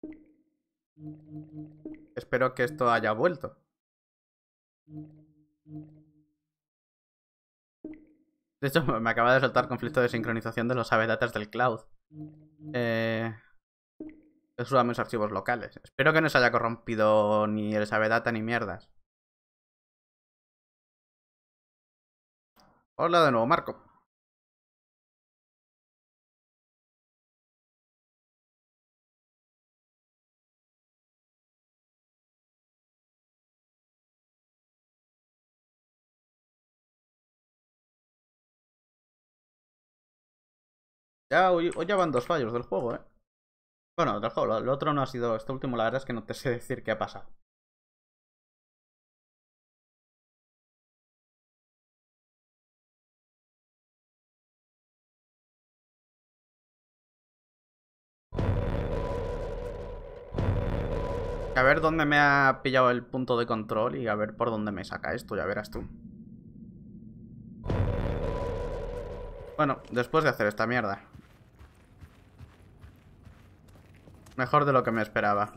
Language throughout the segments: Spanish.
Espero que esto haya vuelto. De hecho, me acaba de saltar conflicto de sincronización de los datas del cloud. Eso a mis archivos locales. Espero que no se haya corrompido ni el data ni mierdas. Hola de nuevo, Marco. Ya, hoy ya van 2 fallos del juego, ¿eh? Bueno, del juego. Lo otro no ha sido... Este último, la verdad es que no te sé decir qué ha pasado. A ver dónde me ha pillado el punto de control y a ver por dónde me saca esto, ya verás tú. Bueno, después de hacer esta mierda. Mejor de lo que me esperaba.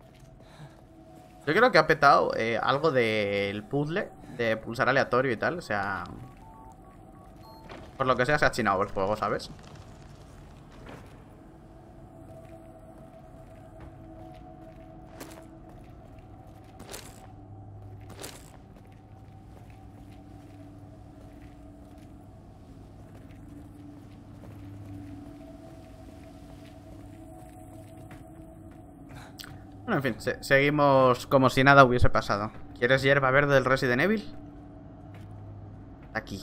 Yo creo que ha petado algo del puzzle de pulsar aleatorio y tal. O sea... Por lo que sea, se ha chinado el juego, ¿sabes? Bueno, en fin, seguimos como si nada hubiese pasado. ¿Quieres hierba verde del Resident Evil? Aquí.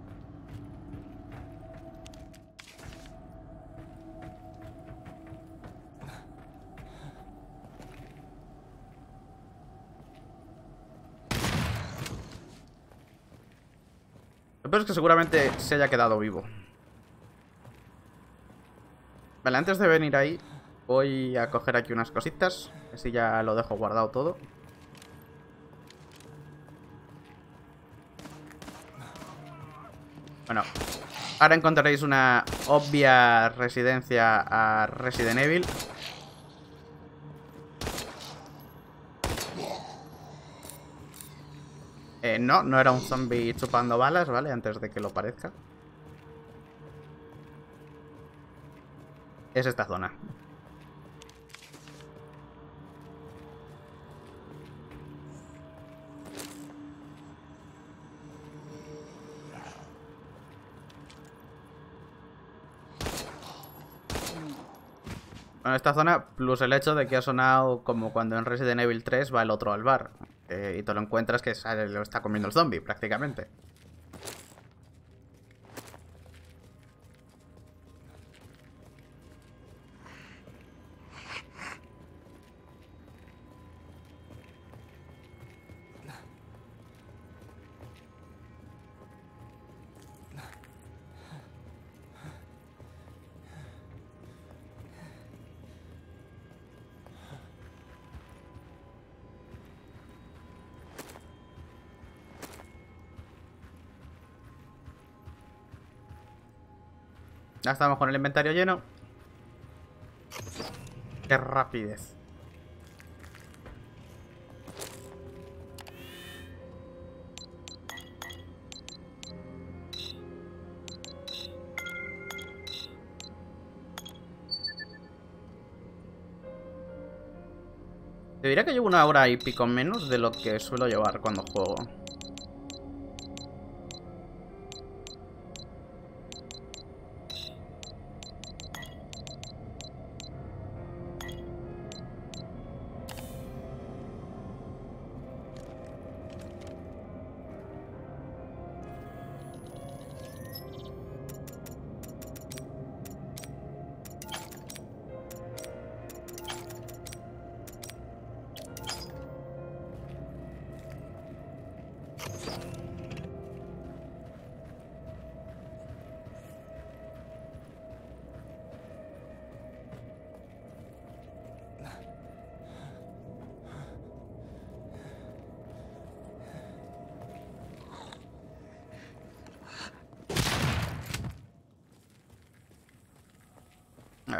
Lo peor es que seguramente se haya quedado vivo. Vale, antes de venir ahí, voy a coger aquí unas cositas. Así ya lo dejo guardado todo. Bueno, ahora encontraréis una obvia residencia a Resident Evil. No era un zombie chupando balas, ¿vale? Antes de que lo parezca. Es esta zona. Bueno, esta zona, plus el hecho de que ha sonado como cuando en Resident Evil 3 va el otro al bar. Y te lo encuentras que lo está comiendo el zombie, prácticamente. Ya estamos con el inventario lleno. Qué rapidez. Te diría que llevo 1 hora y pico menos de lo que suelo llevar cuando juego.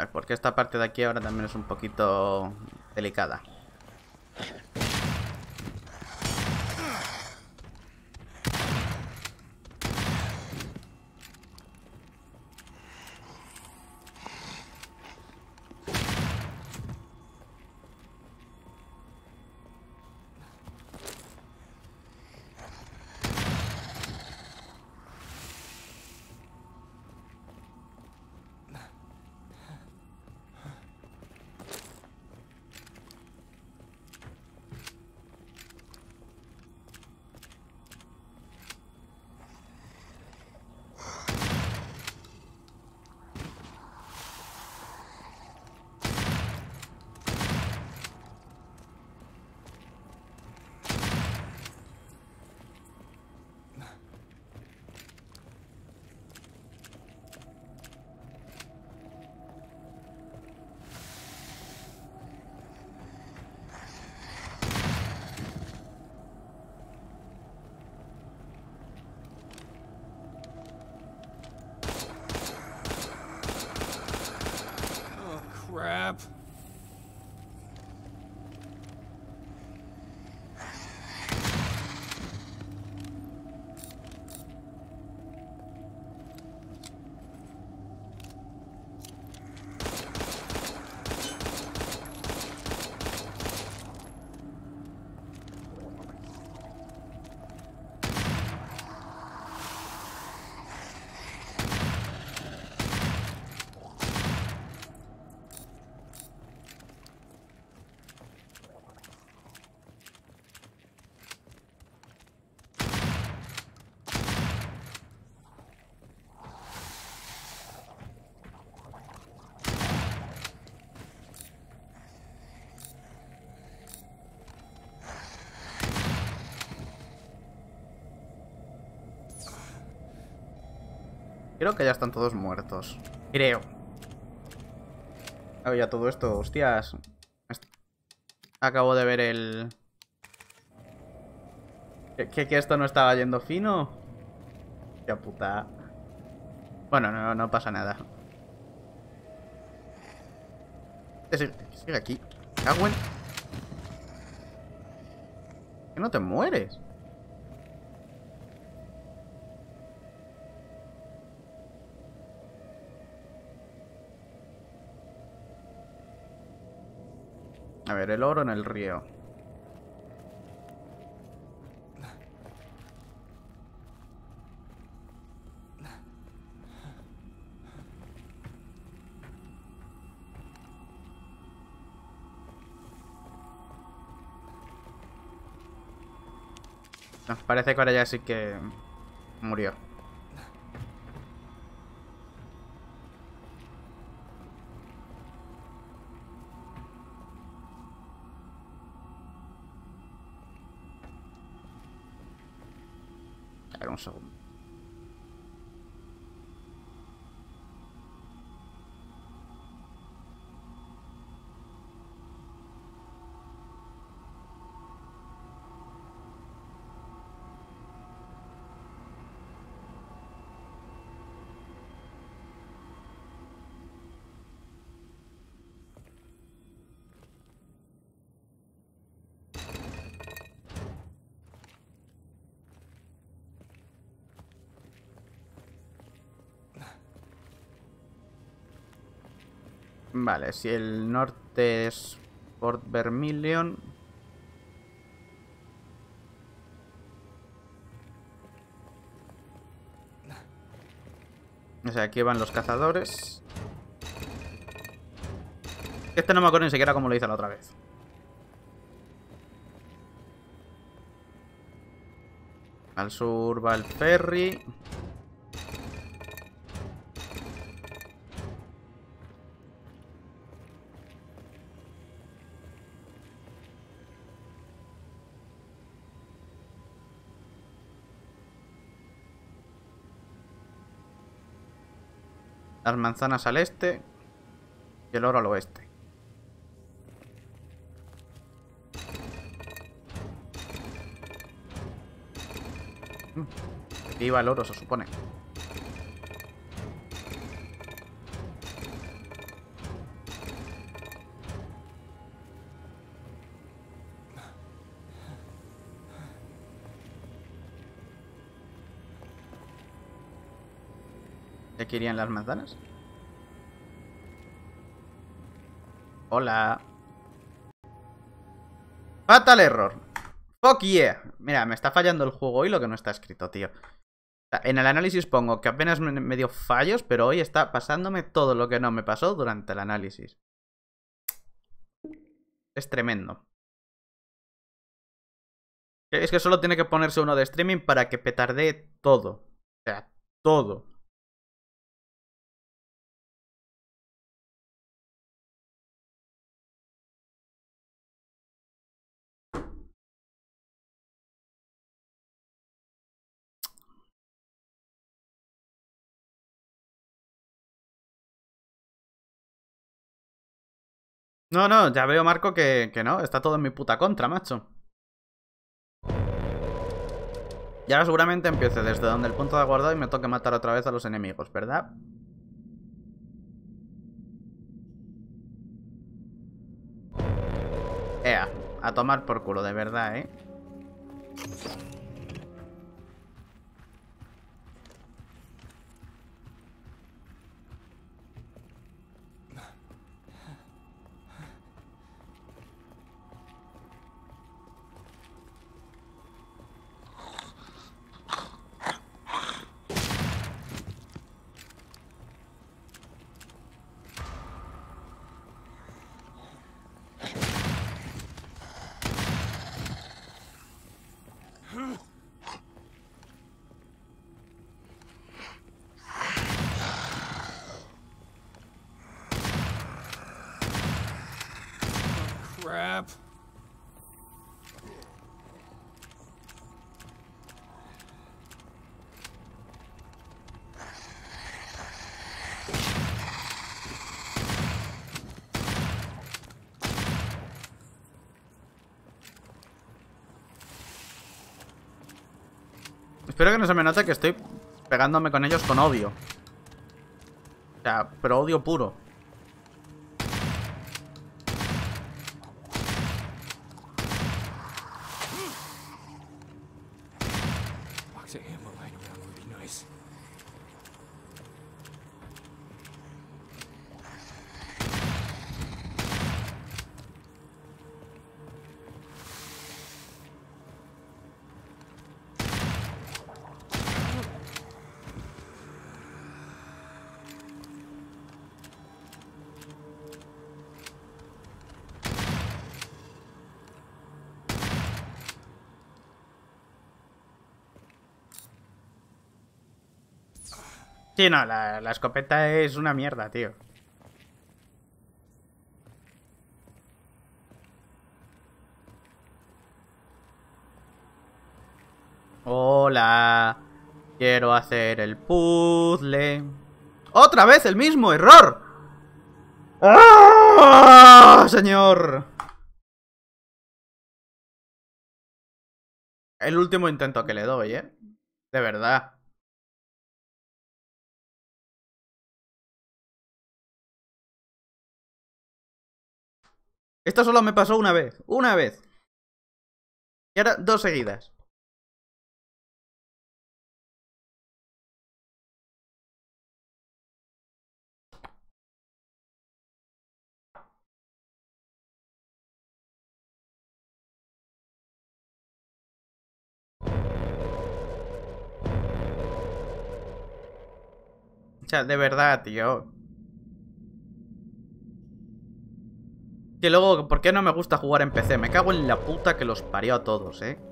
A ver, porque esta parte de aquí ahora también es un poquito delicada. Crap. Creo que ya están todos muertos. Creo. Ah, ya todo esto, hostias. Acabo de ver el... ¿Que esto no estaba yendo fino? Qué puta. Bueno, no pasa nada. Sigue aquí. Cago en... ¿Que no te mueres? A ver, el oro en el río. No, parece que ahora ya sí que murió. A ver, un segundo. Vale, si el norte es Fort Vermilion. O sea, aquí van los cazadores. Este no me acuerdo ni siquiera cómo lo hice la otra vez. Al sur va el ferry. Las manzanas al este. Y el oro al oeste. Aquí iba el oro, se supone. ¿De aquí irían las manzanas? Hola. Fatal error. Fuck yeah. Mira, me está fallando el juego hoy lo que no está escrito, tío. En el análisis pongo que apenas me dio fallos, pero hoy está pasándome todo lo que no me pasó durante el análisis. Es tremendo. Es que solo tiene que ponerse uno de streaming para que petardee todo. O sea, todo. No, no, ya veo, Marco, que no. Está todo en mi puta contra, macho. Y ahora seguramente empiece desde donde el punto de guardado y me toque matar otra vez a los enemigos, ¿verdad? Ea, a tomar por culo, de verdad, ¿eh? Crap. Espero que no se me note que estoy pegándome con ellos con odio. O sea, pero odio puro. Box of ammo lying around would be nice. Sí, no, la escopeta es una mierda, tío. Hola. Quiero hacer el puzzle. ¡Otra vez el mismo error! ¡Ah, señor! El último intento que le doy, ¿eh? De verdad. Esto solo me pasó una vez. Una vez. Y ahora dos seguidas. O sea, de verdad, tío. Que luego, ¿por qué no me gusta jugar en PC? Me cago en la puta que los parió a todos, ¿eh?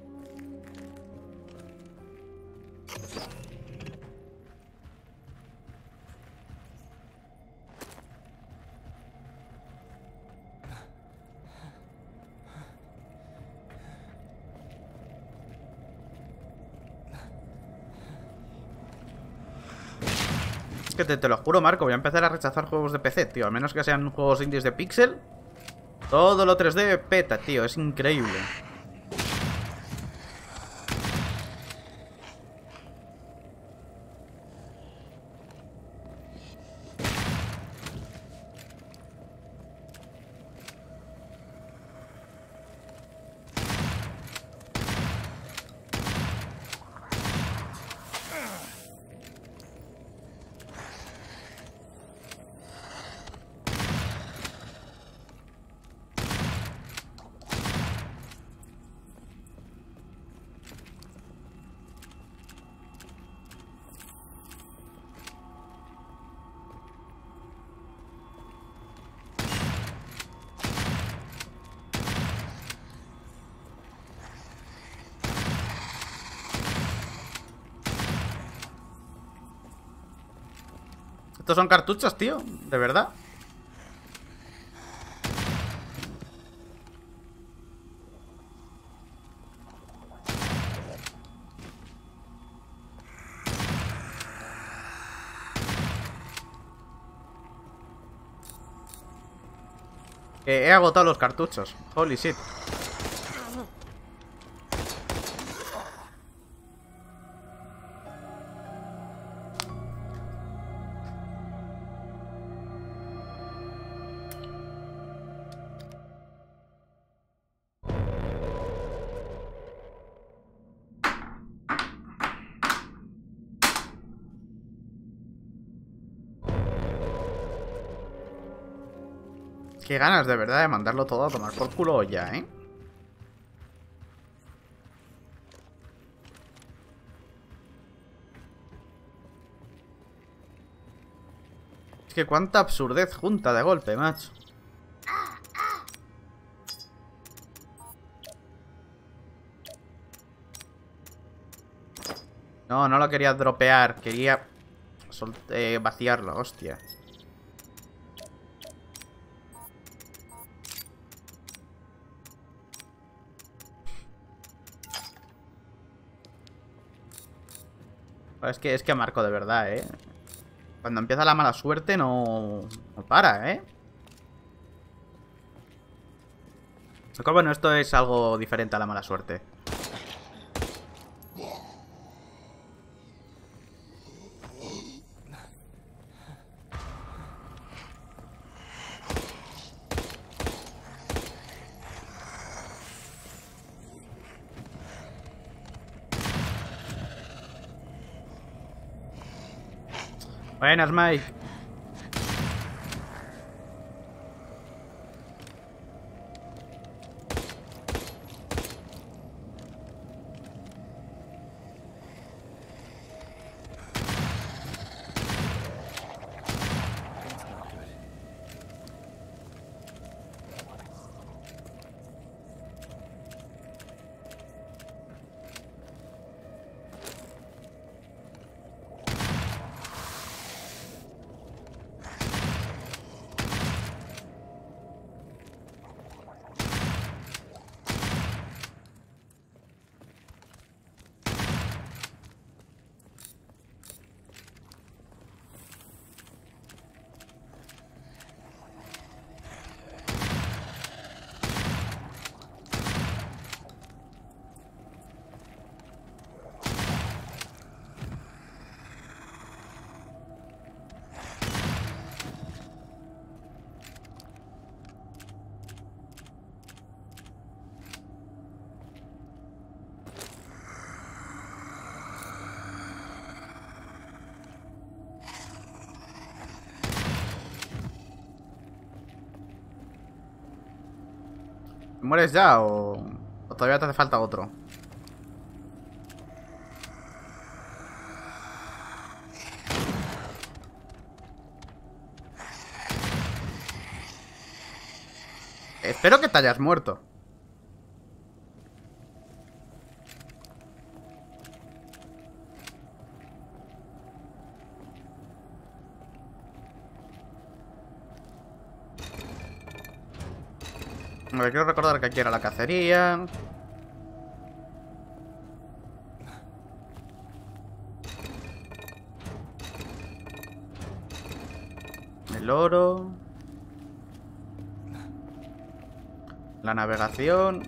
Es que te lo juro, Marco, voy a empezar a rechazar juegos de PC, tío. A menos que sean juegos indies de Pixel. Todo lo 3D peta, tío. Es increíble. Estos son cartuchos, tío. ¿De verdad? He agotado los cartuchos. Holy shit. Qué ganas de verdad de mandarlo todo a tomar por culo ya, ¿eh? Es que cuánta absurdez junta de golpe, macho. No, no lo quería dropear. Quería vaciarlo, hostia. Es que Marco, de verdad, ¿eh? Cuando empieza la mala suerte no para, ¿eh? Aunque bueno, esto es algo diferente a la mala suerte. Buenas, Mike. ¿Mueres ya o todavía te hace falta otro? Espero que te hayas muerto. Me quiero recordar que aquí era la cacería. El oro. La navegación.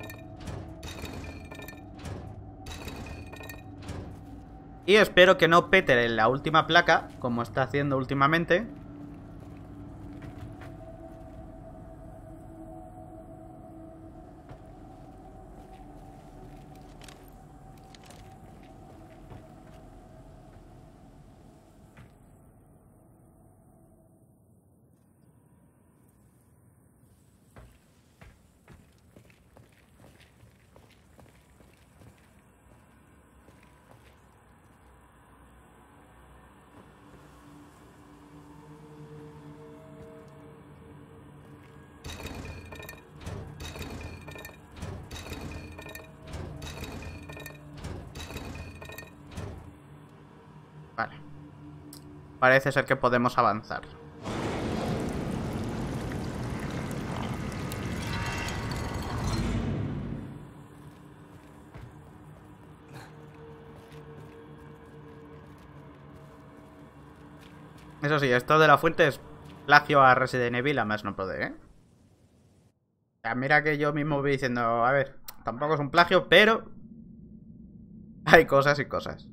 Y espero que no pete en la última placa, como está haciendo últimamente. parece ser que podemos avanzar. Eso sí, esto de la fuente es plagio a Resident Evil, a más no poder, ¿eh? O sea, mira que yo mismo voy diciendo, a ver, tampoco es un plagio, pero hay cosas y cosas.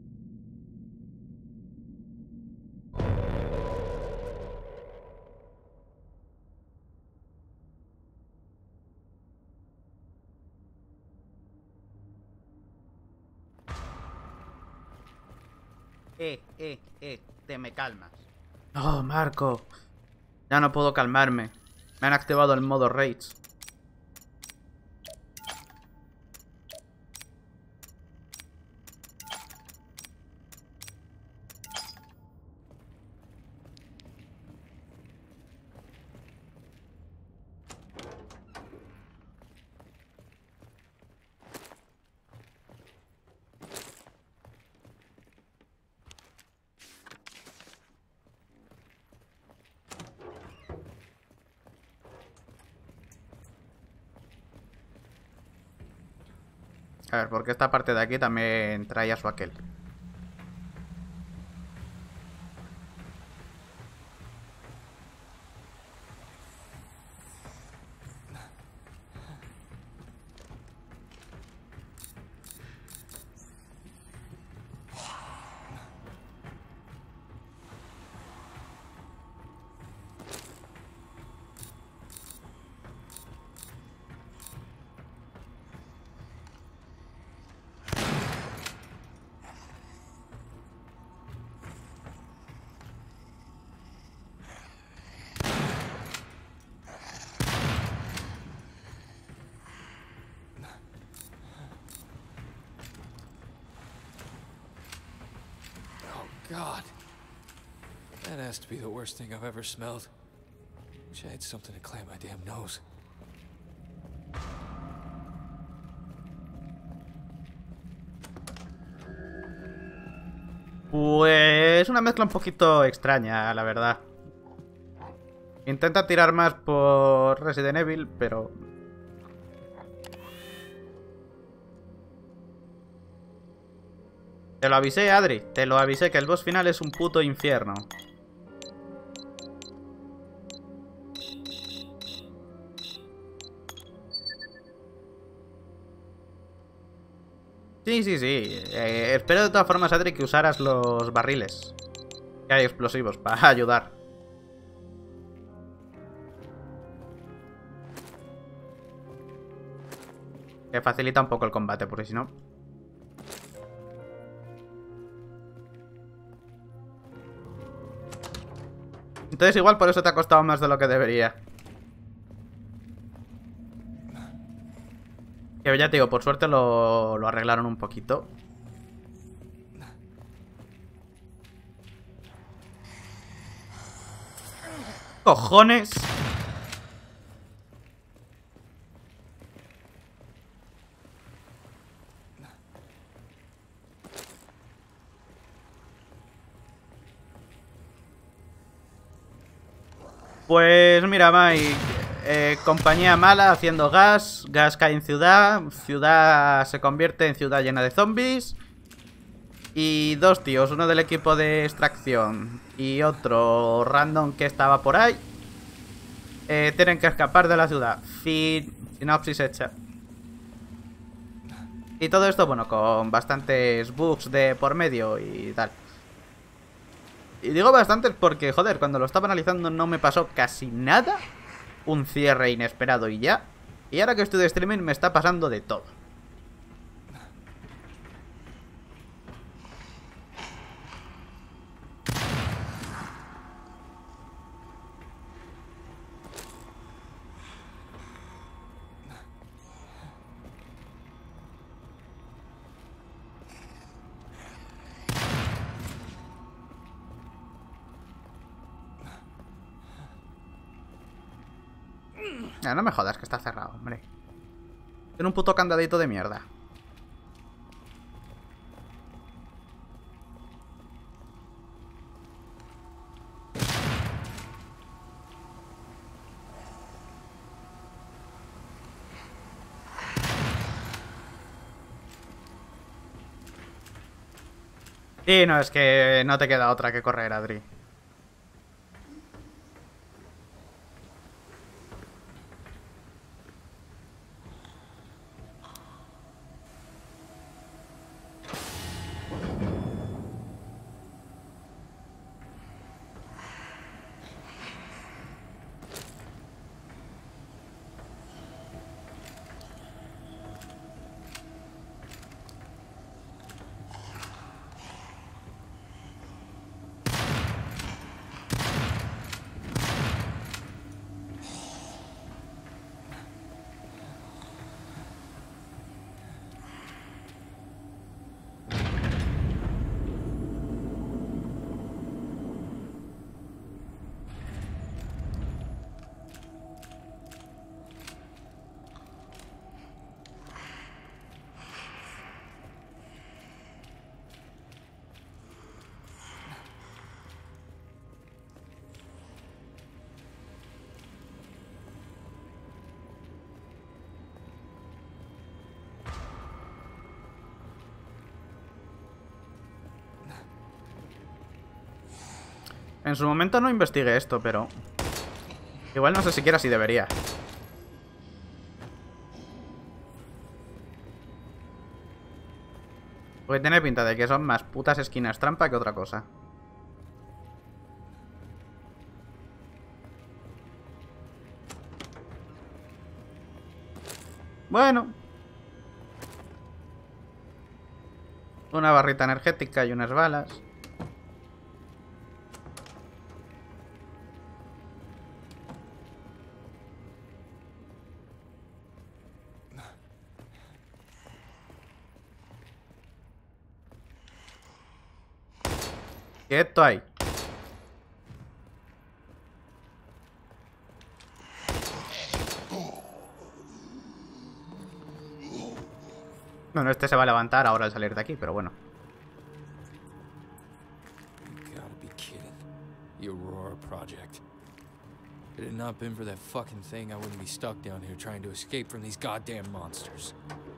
Te me calmas. Oh, Marco. Ya no puedo calmarme. Me han activado el modo Rage. A ver, porque esta parte de aquí también traía su aquel. God. That has to be the worst thing I've ever smelled. Wish I had something to clamp my damn nose. Pues una mezcla un poquito extraña, la verdad. Intenta tirar más por Resident Evil, pero... Te lo avisé, Adri. Te lo avisé que el boss final es un puto infierno. Sí, sí, sí. Espero de todas formas, Adri, que usaras los barriles. Que hay explosivos para ayudar. Que facilita un poco el combate, porque si no... Entonces igual por eso te ha costado más de lo que debería. Que ya te digo, por suerte lo arreglaron un poquito. ¡Cojones! Pues mira, Mike, compañía mala haciendo gas, gas cae en ciudad, ciudad se convierte en ciudad llena de zombies. Y dos tíos, uno del equipo de extracción y otro random que estaba por ahí, tienen que escapar de la ciudad. Sinopsis hecha. Y todo esto, bueno, con bastantes bugs de por medio y tal. Y digo bastantes porque, joder, cuando lo estaba analizando no me pasó casi nada. Un cierre inesperado y ya. Y ahora que estoy de streaming me está pasando de todo. No me jodas que está cerrado, hombre. Tiene un puto candadito de mierda. Y no, es que no te queda otra que correr, Adri. En su momento no investigué esto, pero... igual no sé siquiera si debería. Porque tiene pinta de que son más putas esquinas trampa que otra cosa. Bueno. Una barrita energética y unas balas. Quieto ahí. Bueno, este se va a levantar ahora al salir de aquí, pero bueno. You gotta be kidding. The Aurora Project. If it had not been for that fucking thing, I wouldn't be stuck down here trying to escape from these goddamn monsters.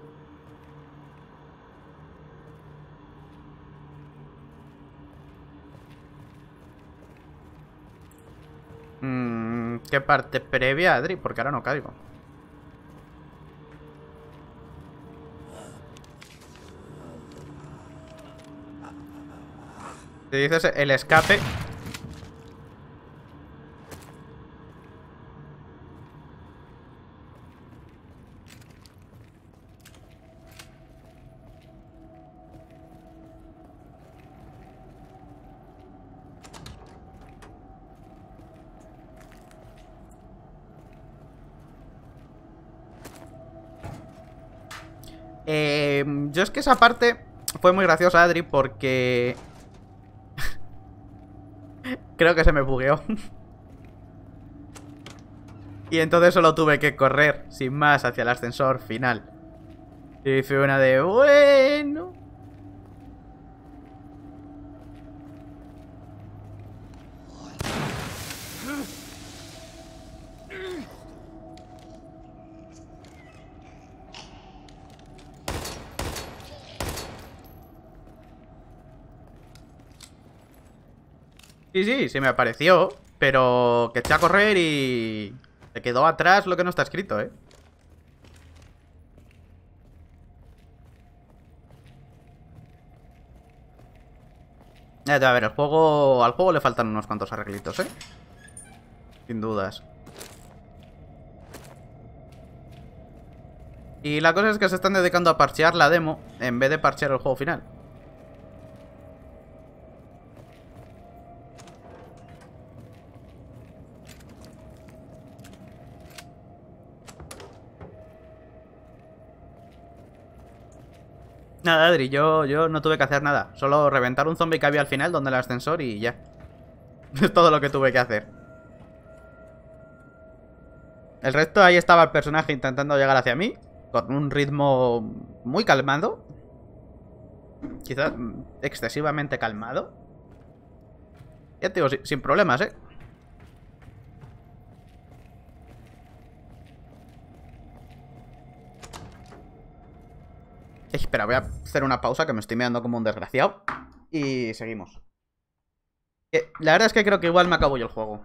¿Qué parte previa, Adri? Porque ahora no caigo. Si dices el escape... yo es que esa parte fue muy graciosa, Adri, porque... creo que se me bugueó. Y entonces solo tuve que correr, sin más, hacia el ascensor final. Y fue una de... bueno... Sí, sí me apareció, pero que eché a correr y... se quedó atrás lo que no está escrito, ¿eh? A ver, al juego le faltan unos cuantos arreglitos, ¿eh? Sin dudas. Y la cosa es que se están dedicando a parchear la demo en vez de parchear el juego final. Nada, Adri, yo no tuve que hacer nada. Solo reventar un zombie que había al final donde el ascensor y ya. Es todo lo que tuve que hacer. El resto, ahí estaba el personaje intentando llegar hacia mí, con un ritmo muy calmado. Quizás excesivamente calmado. Ya te digo, sin problemas, ¿eh? Espera, voy a hacer una pausa que me estoy meando como un desgraciado. y seguimos. La verdad es que creo que igual me acabo yo el juego.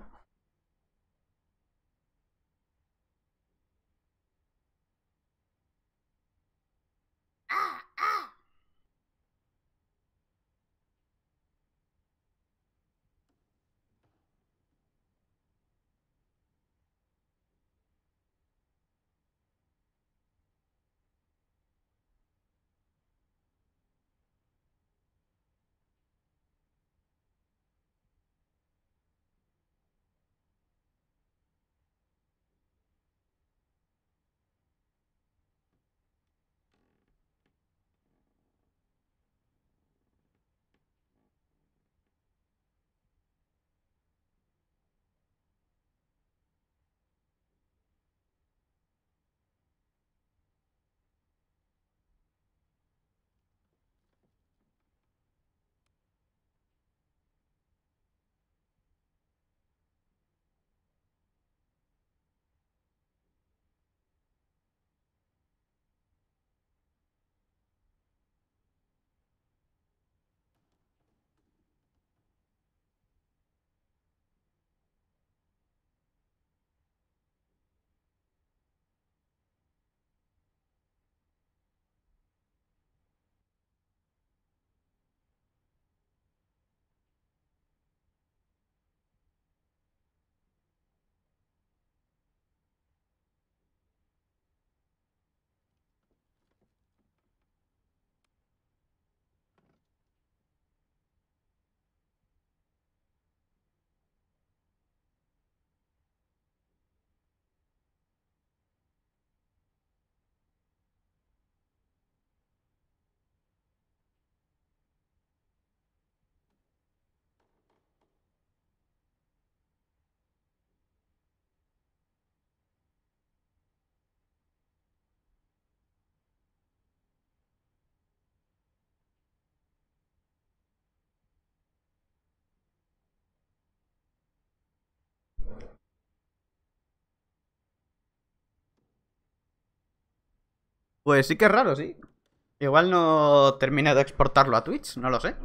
Pues sí que es raro, sí. Igual no terminé de exportarlo a Twitch, no lo sé.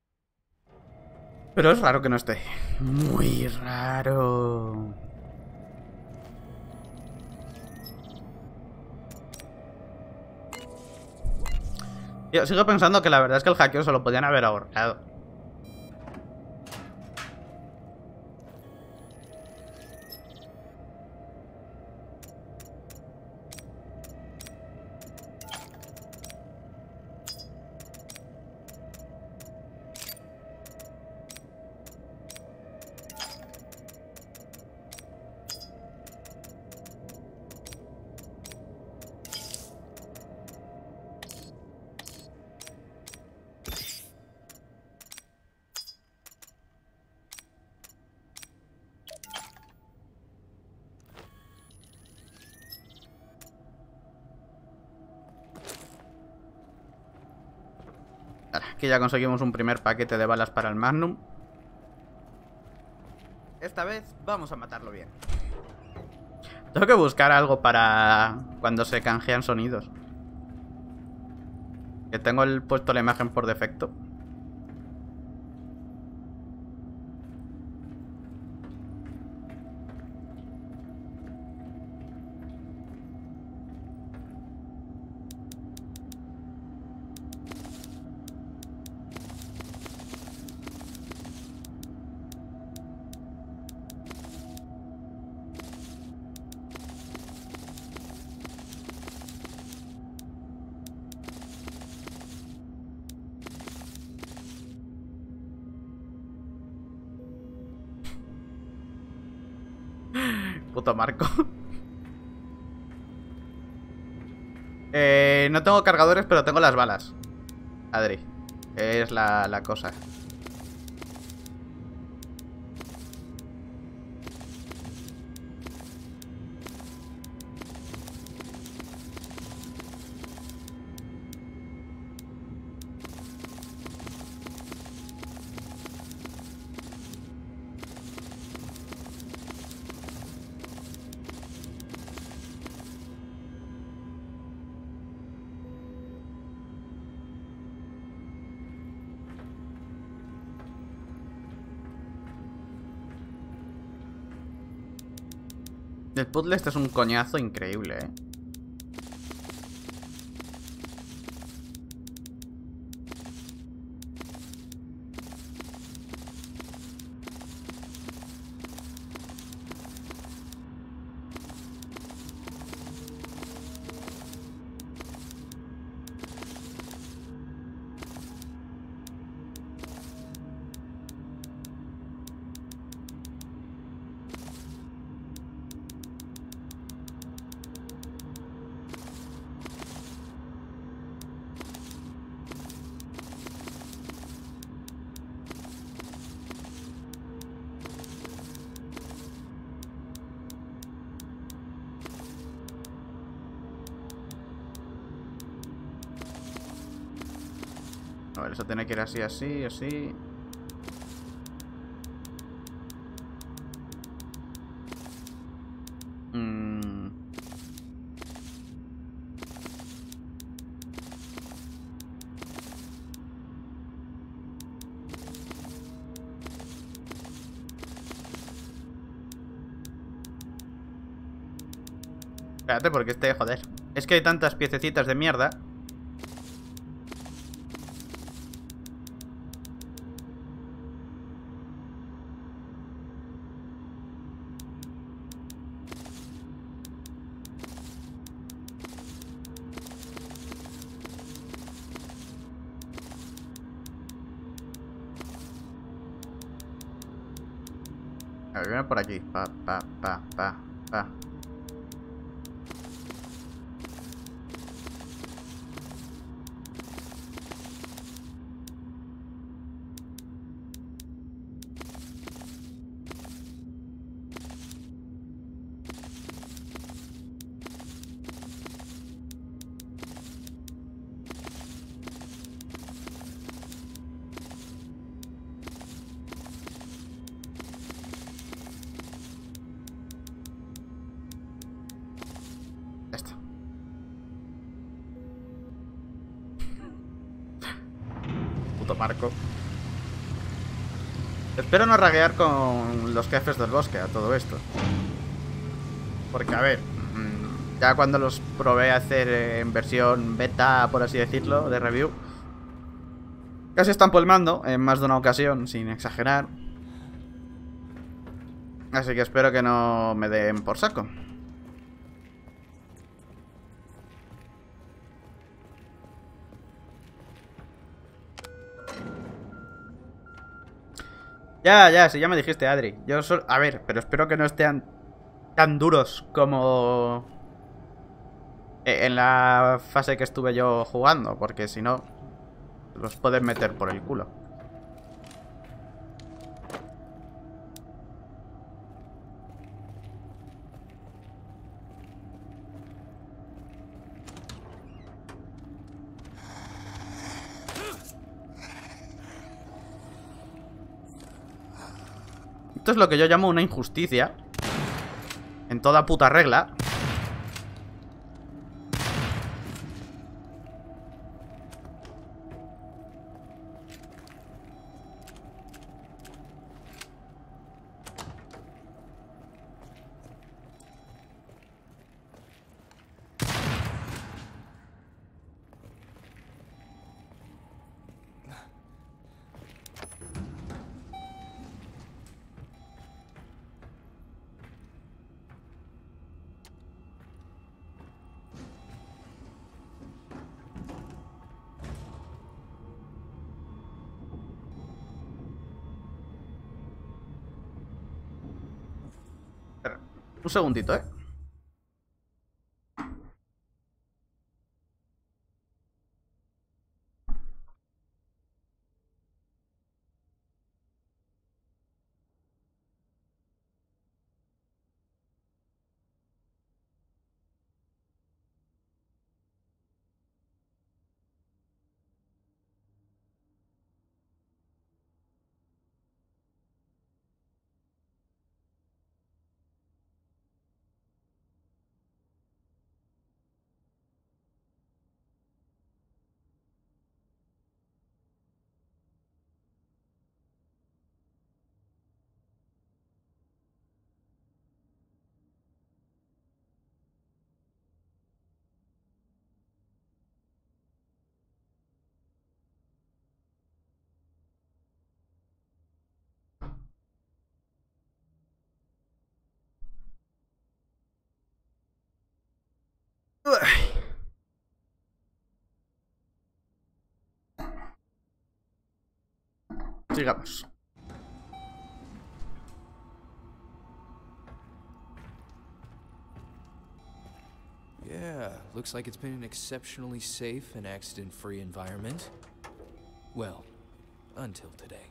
Pero es raro que no esté. Muy raro. Yo sigo pensando que la verdad es que el hackeo se lo podían haber ahorrado. Aquí ya conseguimos un primer paquete de balas para el Magnum. Esta vez vamos a matarlo bien. Tengo que buscar algo para cuando se canjean sonidos. Que tengo puesto la imagen por defecto. Puto Marco. No tengo cargadores, pero tengo las balas. Adri. Es la cosa. El puzzle este es un coñazo increíble, ¿eh? A ver, eso tiene que ir así, así, así. Espérate, porque joder. Es que hay tantas piececitas de mierda. A ver, viene por aquí. Pa. Ya está. Puto Marco. Espero no raguear con los jefes del bosque a todo esto. Porque, a ver, ya cuando los probé a hacer en versión beta, por así decirlo, de review, casi están polmando en más de una ocasión, sin exagerar. Así que espero que no me den por saco. Ya, sí, ya me dijiste, Adri. A ver, pero espero que no estén tan duros como en la fase que estuve yo jugando, porque si no, los pueden meter por el culo. Esto es lo que yo llamo una injusticia. En toda puta regla. Espera, un segundito, ¿eh? Digamos. Yeah, looks like it's been an exceptionally safe and accident-free environment. Well, until today.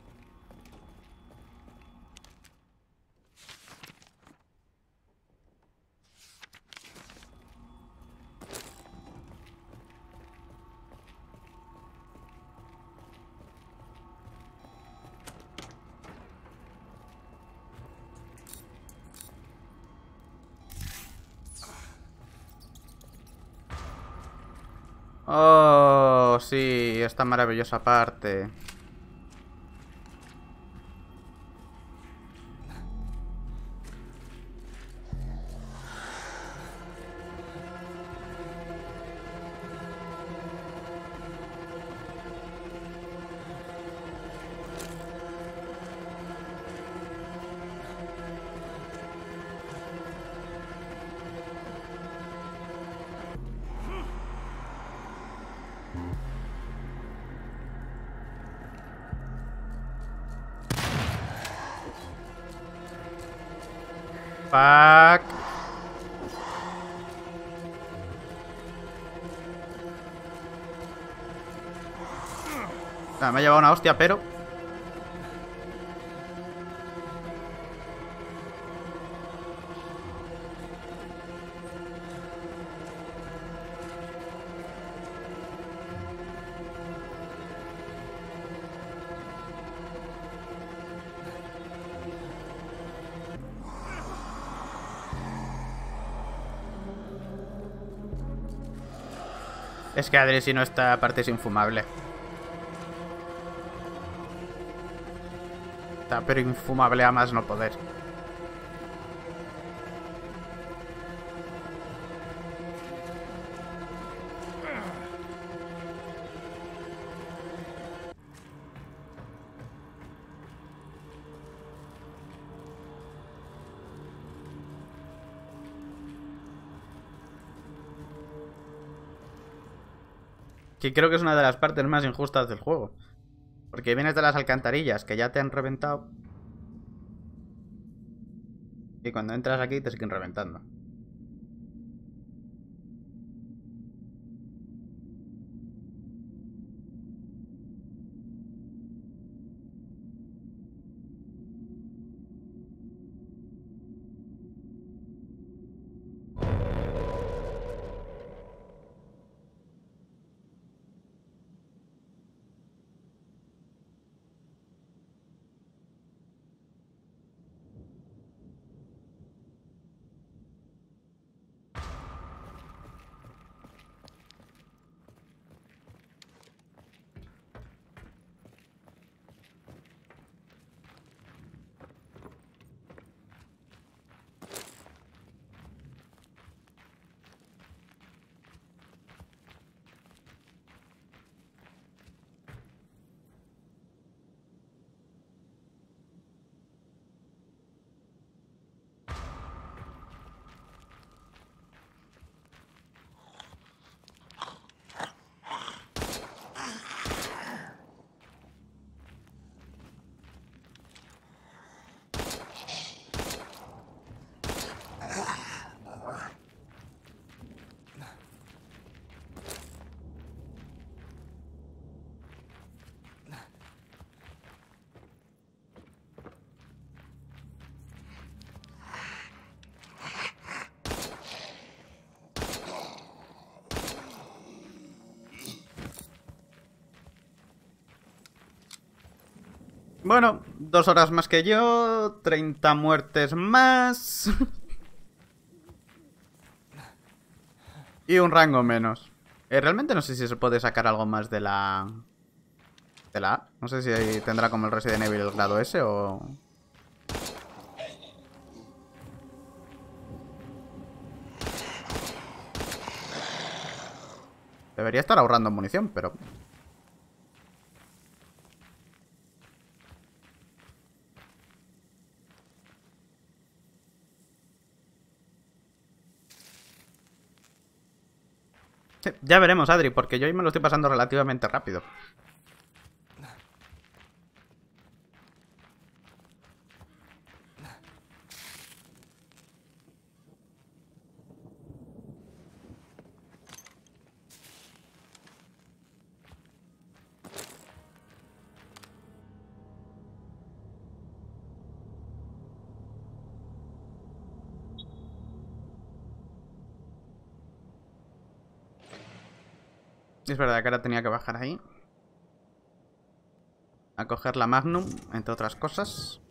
Oh, sí, esta maravillosa parte. Fuck. Me ha llevado una hostia, pero... Es que Adri, si no, esta parte es infumable. Está pero infumable a más no poder. Que creo que es una de las partes más injustas del juego. Porque vienes de las alcantarillas que ya te han reventado. Y cuando entras aquí te siguen reventando. Bueno, 2 horas más que yo, 30 muertes más. Y un rango menos. Realmente no sé si se puede sacar algo más de la... De la A. No sé si tendrá como el Resident Evil el grado S o... Debería estar ahorrando munición, pero... Sí, ya veremos, Adri, porque yo hoy me lo estoy pasando relativamente rápido. Es verdad que ahora tenía que bajar ahí a coger la Magnum, entre otras cosas.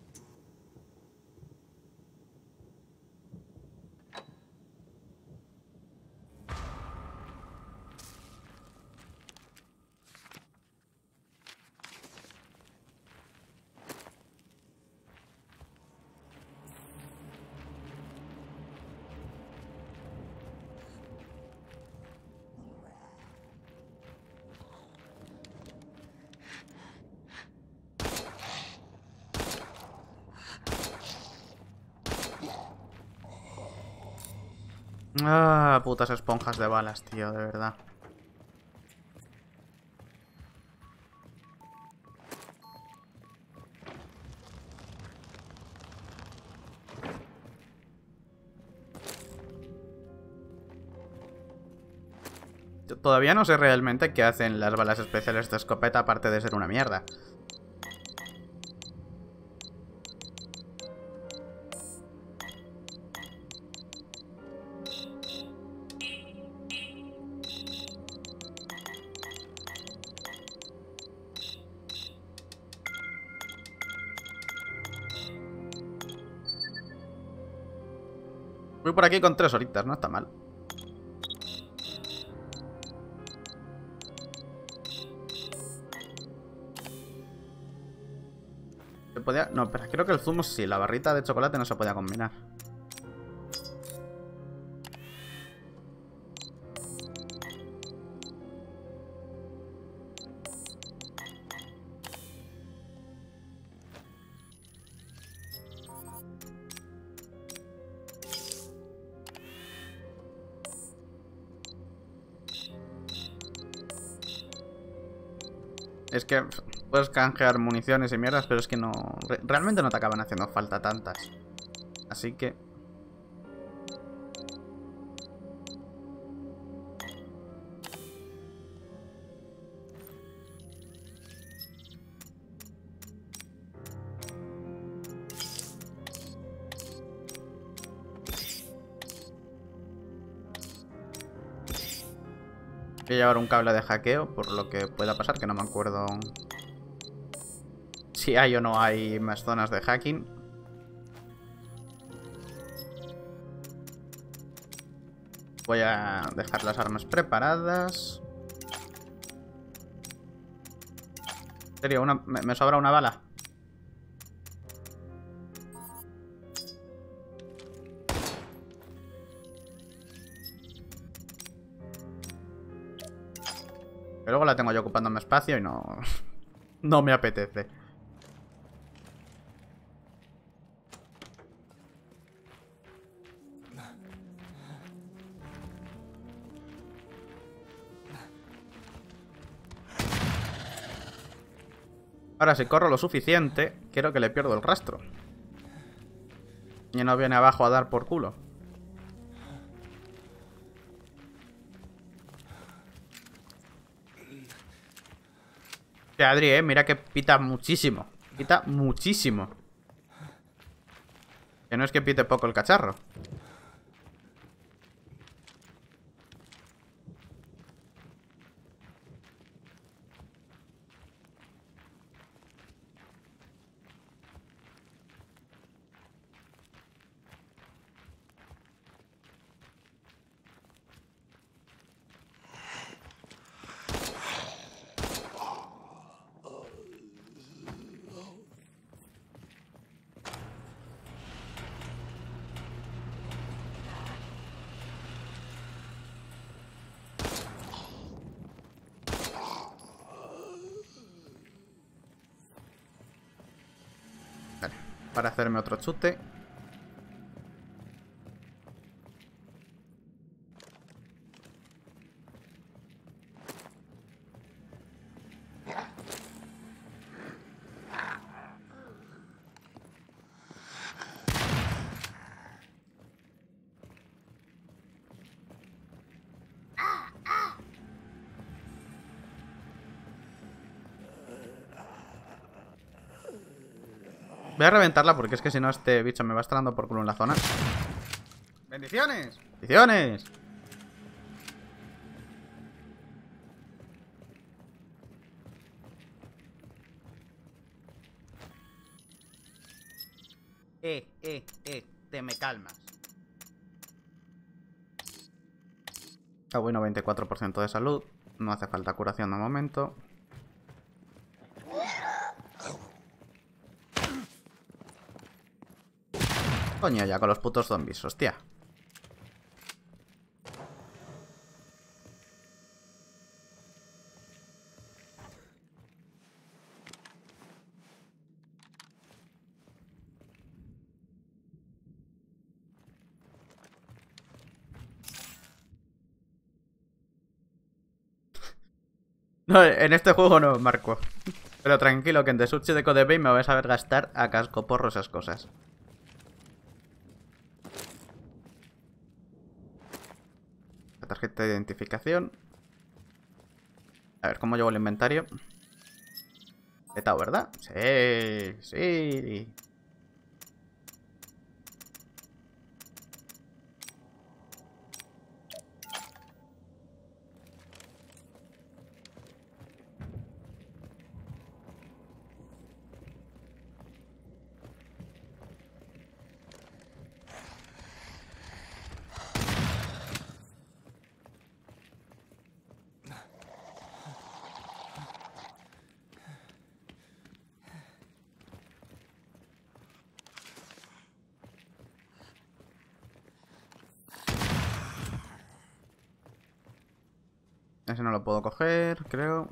Ah, putas esponjas de balas, tío, de verdad. Todavía no sé realmente qué hacen las balas especiales de escopeta, aparte de ser una mierda. Voy por aquí con 3 horitas, no está mal. ¿Se podía? No, pero creo que el zumo sí. La barrita de chocolate no se podía combinar. Es que puedes canjear municiones y mierdas, pero es que no... Realmente no te acaban haciendo falta tantas. Así que... Voy a llevar un cable de hackeo, por lo que pueda pasar, que no me acuerdo si hay o no hay más zonas de hacking. Voy a dejar las armas preparadas. En serio, me sobra una bala. Que luego la tengo yo ocupándome espacio y no... no me apetece. Ahora, si corro lo suficiente, quiero que le pierdo el rastro. Y no viene abajo a dar por culo. Adri, mira que pita muchísimo. Pita muchísimo. Que no es que pite poco el cacharro. Vale, para hacerme otro chute. Voy a reventarla porque es que si no este bicho me va a estar dando por culo en la zona. ¡Bendiciones! ¡Bendiciones! Te me calmas. Ah, bueno, 24% de salud. No hace falta curación de momento. Coño, ya con los putos zombies, hostia. No, en este juego no, Marco. Pero tranquilo, que en The Sushi de Code Vein me vais a ver gastar a cascoporro esas cosas. La tarjeta de identificación. A ver, ¿cómo llevo el inventario? Petado, ¿verdad? Sí, sí. Ese no lo puedo coger, creo.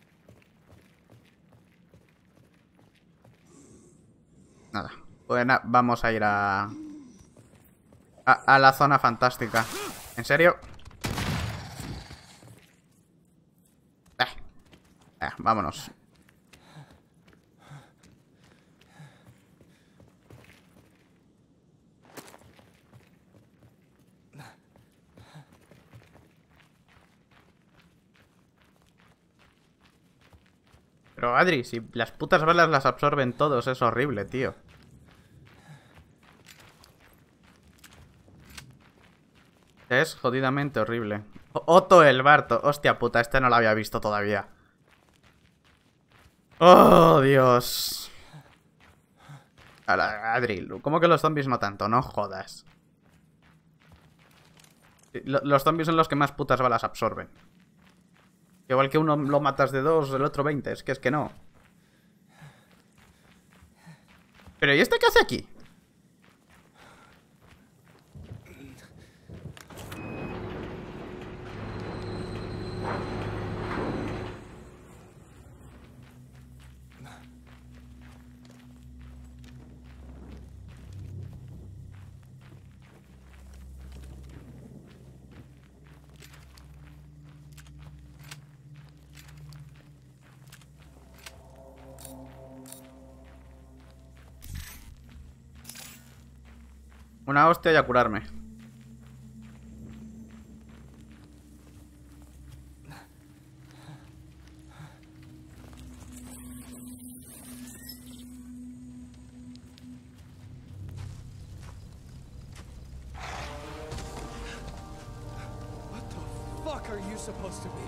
Nada. Pues nada, vamos a ir a la zona fantástica. ¿En serio? Vámonos. Pero Adri, si las putas balas las absorben todos, es horrible, tío. Es jodidamente horrible. Otto el Barto. Hostia puta, este no lo había visto todavía. Oh, Dios. Adri, ¿cómo que los zombies no tanto? No jodas. Los zombies son los que más putas balas absorben. Igual que uno lo matas de 2, el otro 20. Es que no. ¿Pero y este qué hace aquí? Una hostia y a curarme. What the fuck are you supposed to be?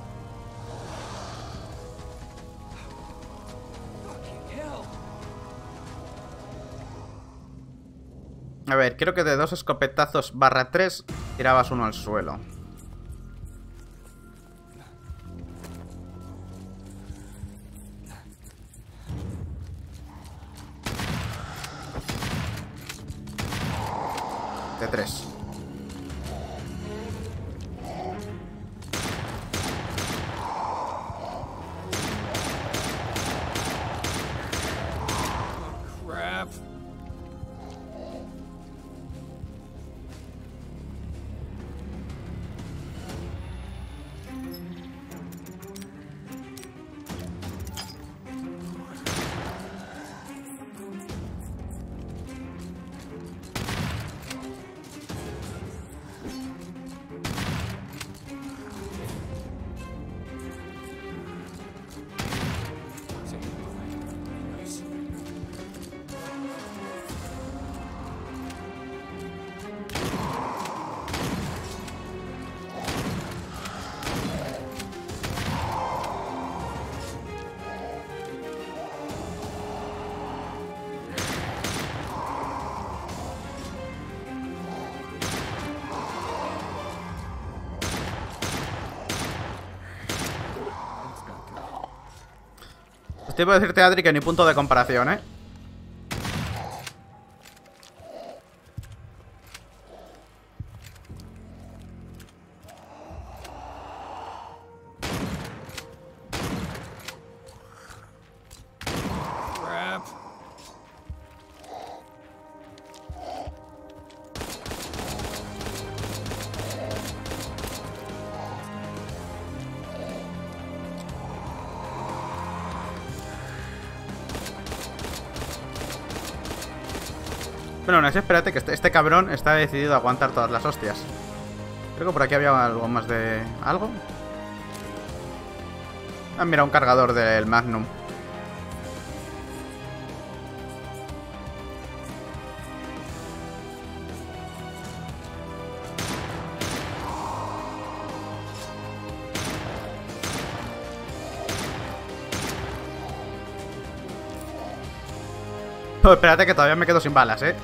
Fucking hell. A ver, creo que de 2 escopetazos /3 tirabas uno al suelo. De 3. Crap. Estoy por decirte, Adri, que ni punto de comparación, ¿eh? Crap. Bueno, aún así, espérate, que este cabrón está decidido a aguantar todas las hostias. Creo que por aquí había algo más de... ¿algo? Ah, mira, un cargador del Magnum. Oh, espérate que todavía me quedo sin balas, ¿eh?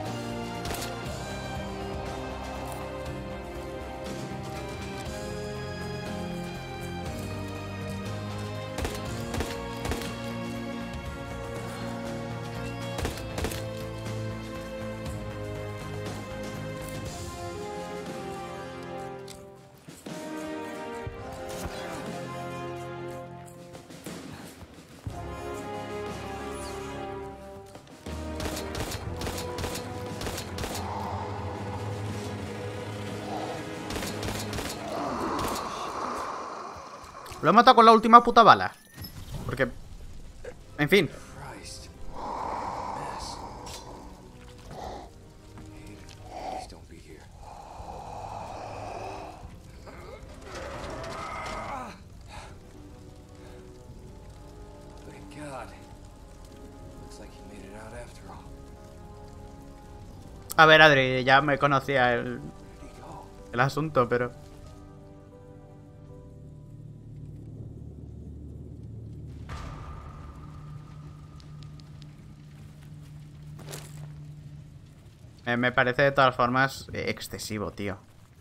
Lo he matado con la última puta bala. Porque... En fin. Christ. Mess. Please don't be here. Thank God. Looks like he made it out after all. A ver, Adri, ya me conocía Where'd he go? el asunto, pero... me parece de todas formas excesivo, tío.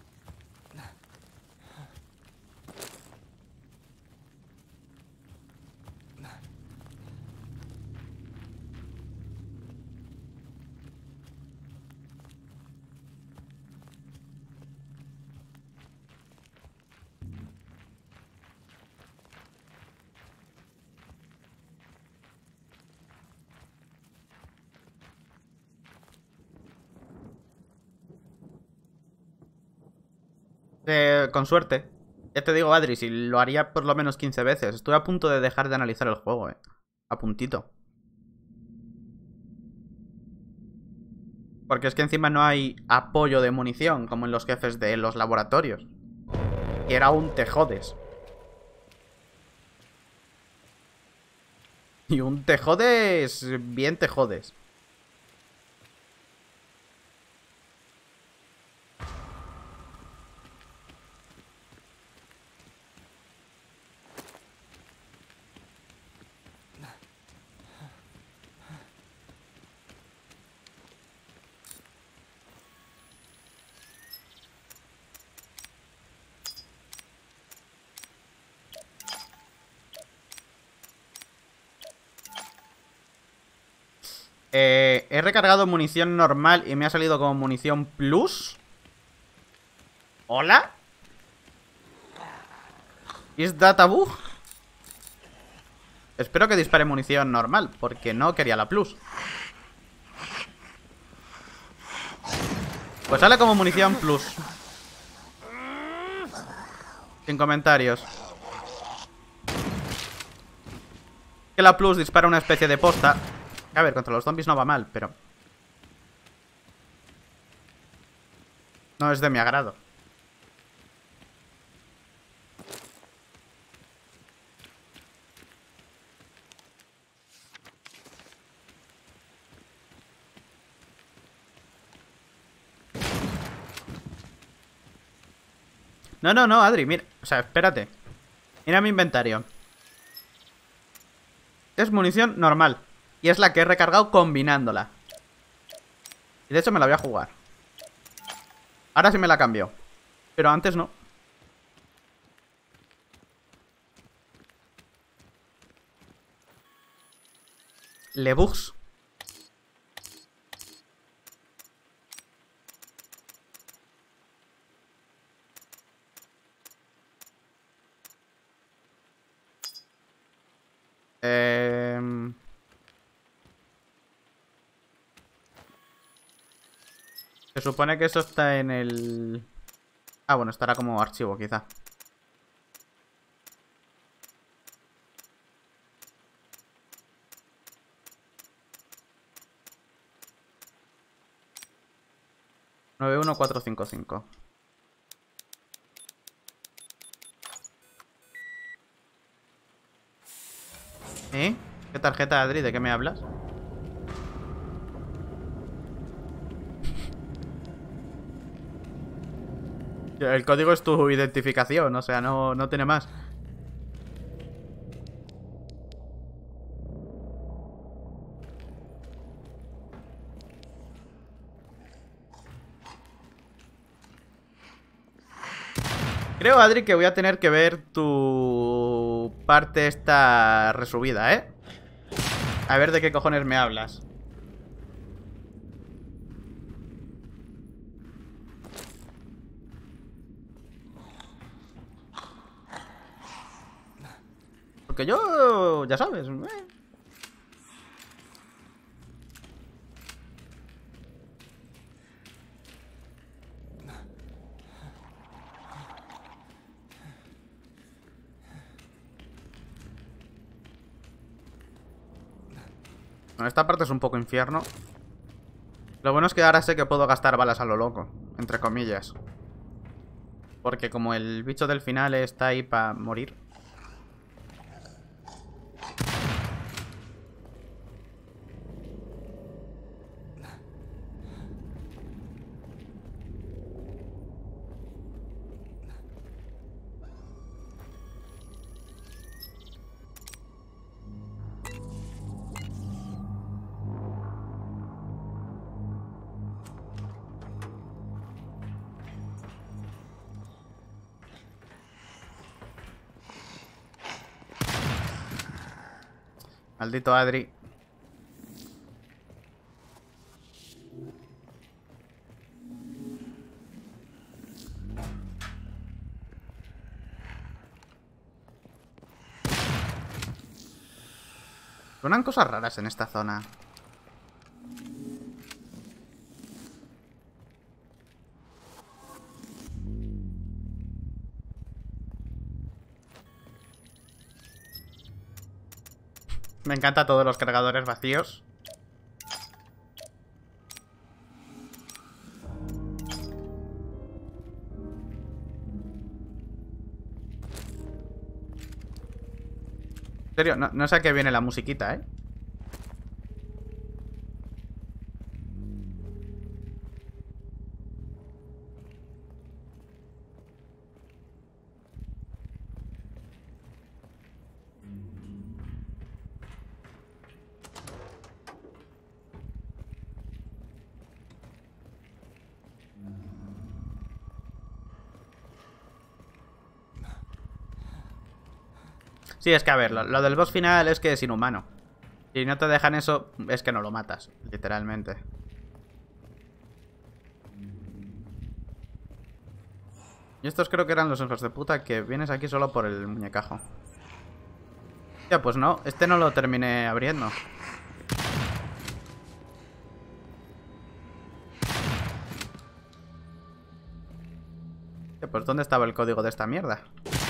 Con suerte. Ya te digo, Adri, si lo haría por lo menos 15 veces. Estuve a punto de dejar de analizar el juego, A puntito. Porque es que encima no hay apoyo de munición, como en los jefes de los laboratorios. Y era un te jodes. Y un te jodes... Bien te jodes. He recargado munición normal y me ha salido como munición plus. ¿Hola? ¿Is that a bug? Espero que dispare munición normal, porque no quería la plus. Pues sale como munición plus. Sin comentarios. Que la plus dispara una especie de posta. A ver, contra los zombies no va mal, pero... no es de mi agrado. No, Adri, mira. O sea, espérate. Mira mi inventario. Es munición normal. Y es la que he recargado combinándola. Y de hecho me la voy a jugar. Ahora sí me la cambio. Pero antes no. Lebugs. Se supone que eso está en el... Ah, bueno, estará como archivo, quizá. Nueve uno cuatro cinco cinco. ¿Eh? ¿Qué tarjeta, Adri? ¿De qué me hablas? El código es tu identificación, o sea, no tiene más. Creo, Adri, que voy a tener que ver tu parte esta resubida, ¿eh? A ver de qué cojones me hablas. Porque yo... ya sabes, Bueno, esta parte es un poco infierno. Lo bueno es que ahora sé que puedo gastar balas a lo loco, entre comillas. Porque como el bicho del final está ahí para morir. Maldito Adri. Suenan cosas raras en esta zona. Me encanta todos los cargadores vacíos. En serio, no sé a qué viene la musiquita, ¿eh? Sí, es que a ver, lo del boss final es que es inhumano. Si no te dejan eso, es que no lo matas, literalmente. Y estos creo que eran los hijos de puta que vienes aquí solo por el muñecajo. Ya, pues no, este no lo terminé abriendo. Ya, pues ¿dónde estaba el código de esta mierda?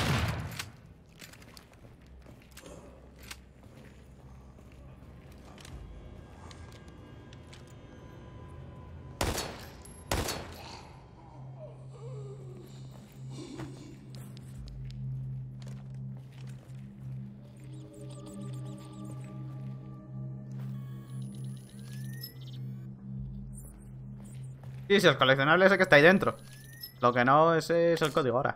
Sí, sí, el coleccionable es el que está ahí dentro. Lo que no, ese es el código ahora.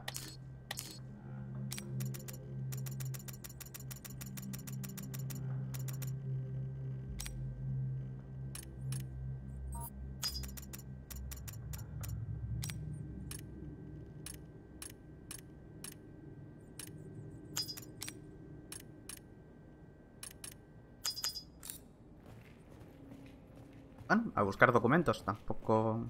Bueno, a buscar documentos, tampoco...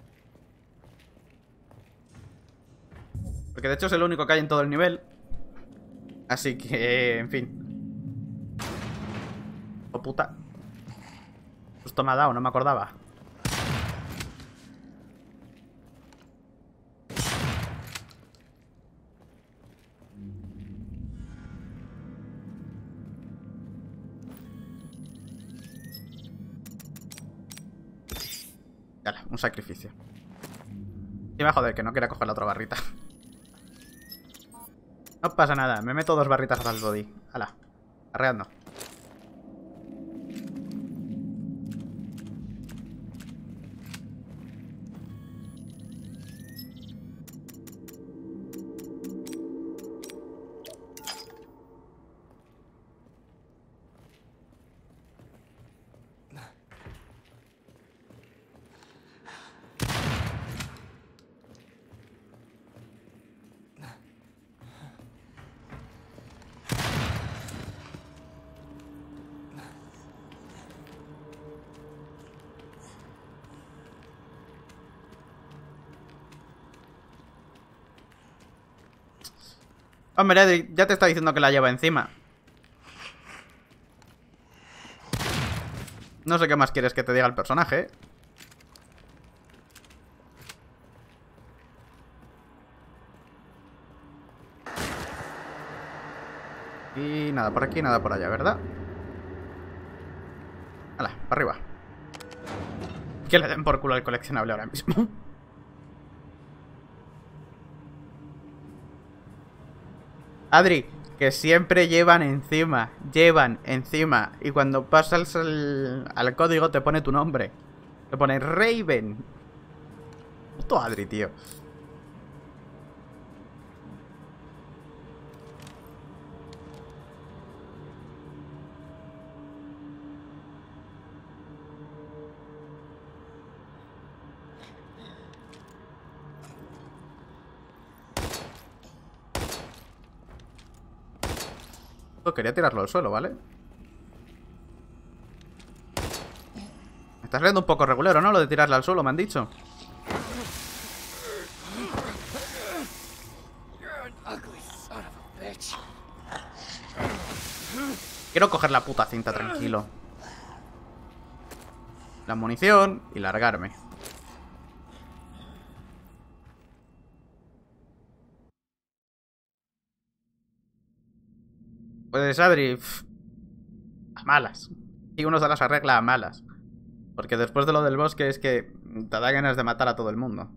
Porque de hecho es el único que hay en todo el nivel. Así que, en fin. Oh, puta. Justo me ha dado, no me acordaba. Yala, un sacrificio. Y va a joder, que no quiera coger la otra barrita. No pasa nada, me meto 2 barritas al body. Hala, arreando. Hombre, Eddie, ya te está diciendo que la lleva encima. No sé qué más quieres que te diga el personaje, Y nada por aquí, nada por allá, ¿verdad? Hala, para arriba. Que le den por culo al coleccionable ahora mismo. Adri, que siempre llevan encima. Llevan encima. Y cuando pasas al código te pone tu nombre. Te pone Raven. Puto Adri, tío. Quería tirarlo al suelo, ¿vale? Me estás viendo un poco regulero, ¿no? Lo de tirarle al suelo, me han dicho. Quiero coger la puta cinta, tranquilo. La munición y largarme. Pues, Adri, a malas. Y uno se las arregla a malas. Porque después de lo del bosque es que te da ganas de matar a todo el mundo.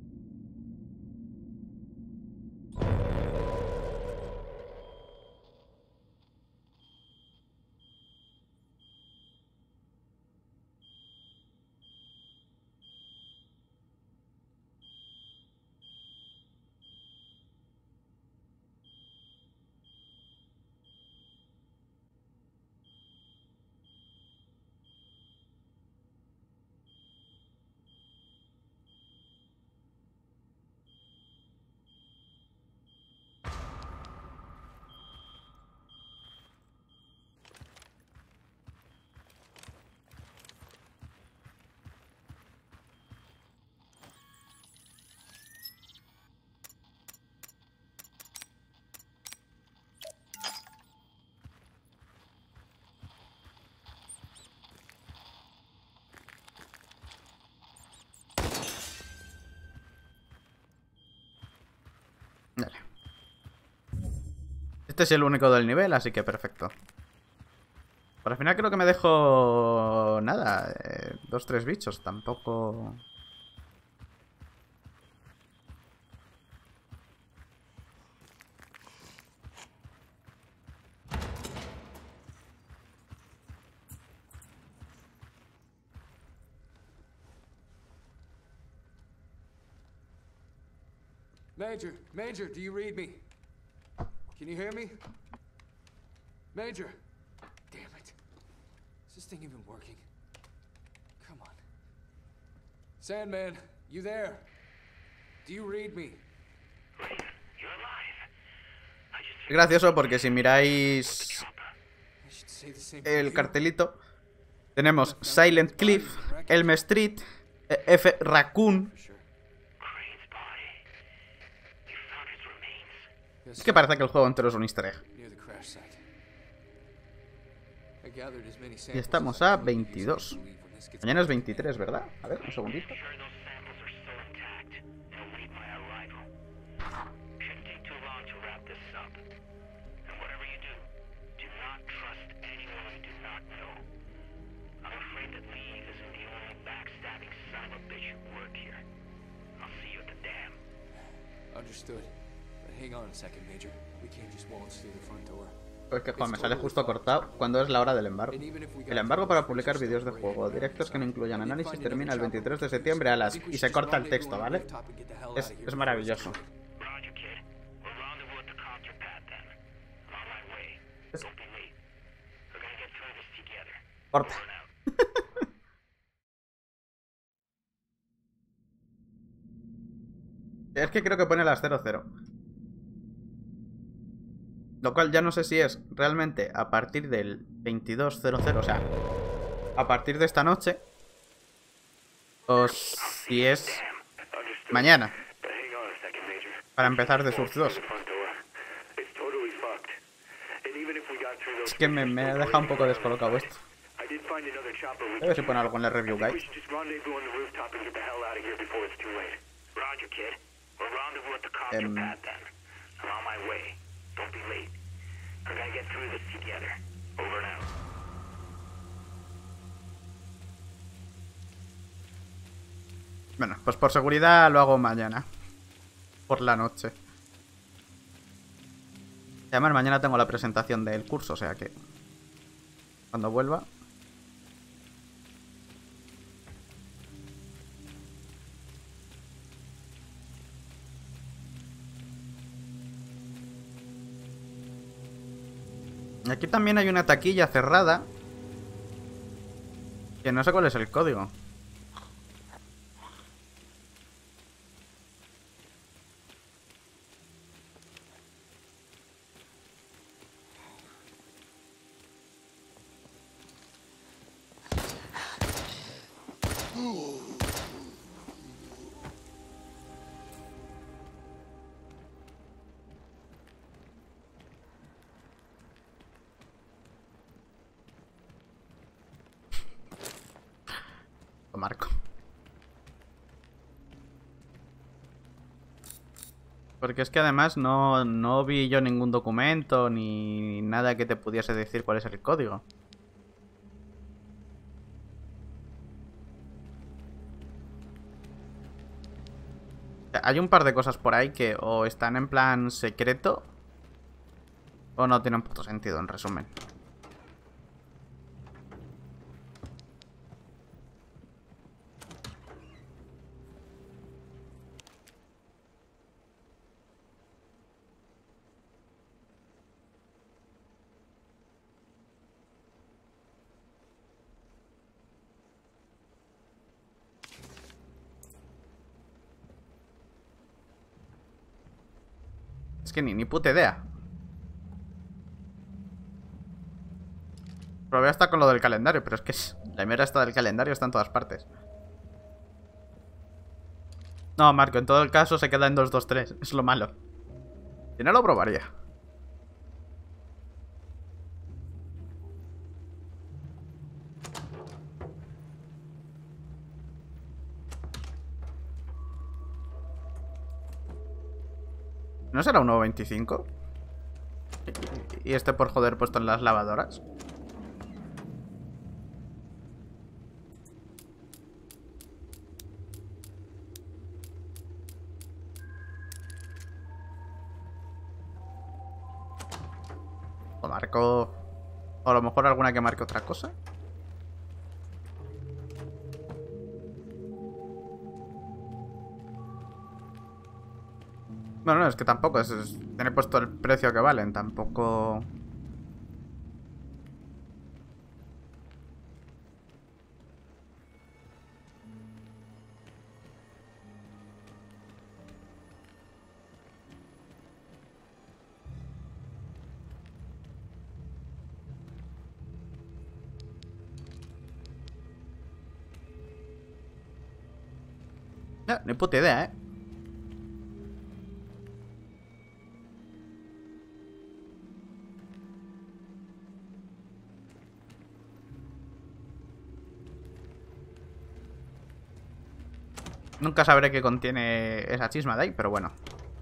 Vale. Este es el único del nivel, así que perfecto. Por al final creo que me dejo... nada, 2-3 bichos, tampoco... Major, do you read me? Can you hear me? Major! Damn it. Is this thing even working? Come on. Sandman, you there? Do you read me? Es gracioso porque si miráis el cartelito, Tenemos Silent Cliff, Elm Street, F. Raccoon. Es que parece que el juego entero es un easter egg. Y estamos a 22. Mañana es 23, ¿verdad? A ver, un segundito. Understood. But hang on a second, Major. We can't just waltz through the front door. Pues que joder, me sale justo cortado cuando es la hora del embargo. El embargo para publicar vídeos de juego directos que no incluyan análisis termina el 23 de septiembre a las... Y se corta el texto, ¿vale? Es maravilloso. Corta. Es que creo que pone las 00. Lo cual ya no sé si es realmente a partir del 22:00, o sea, a partir de esta noche, o si es mañana, para empezar The Surge 2. Es que me ha dejado un poco descolocado esto. A ver si pone algo en la review guide. Bueno, pues por seguridad lo hago mañana. Por la noche. Además, mañana tengo la presentación del curso, o sea que... Cuando vuelva... Aquí también hay una taquilla cerrada. Que no sé cuál es el código. Lo marco. Porque es que además no vi yo ningún documento ni nada que te pudiese decir cuál es el código. Hay un par de cosas por ahí que o están en plan secreto o no tienen puto sentido, en resumen. Es que ni puta idea. Probé hasta con lo del calendario, pero es que la mierda esta del calendario está en todas partes. No, Marco, en todo el caso se queda en 223. Es lo malo. Si no, lo probaría. ¿No será un nuevo 25? ¿Y este por joder puesto en las lavadoras? O marco... O a lo mejor alguna que marque otra cosa. Bueno, no, es que tampoco tiene puesto el precio que valen, tampoco... No, ni puta idea, ¿eh? Nunca sabré qué contiene esa chisma de ahí, pero bueno.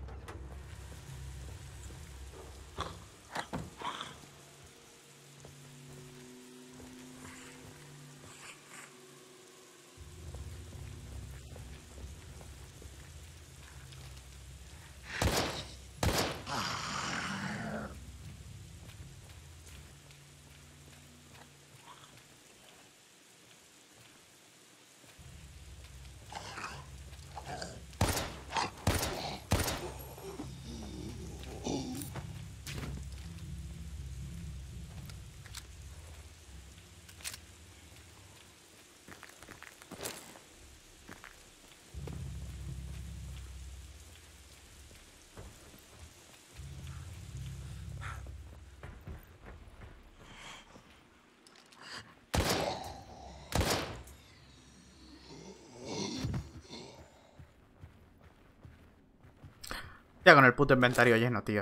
Ya con el puto inventario lleno, tío.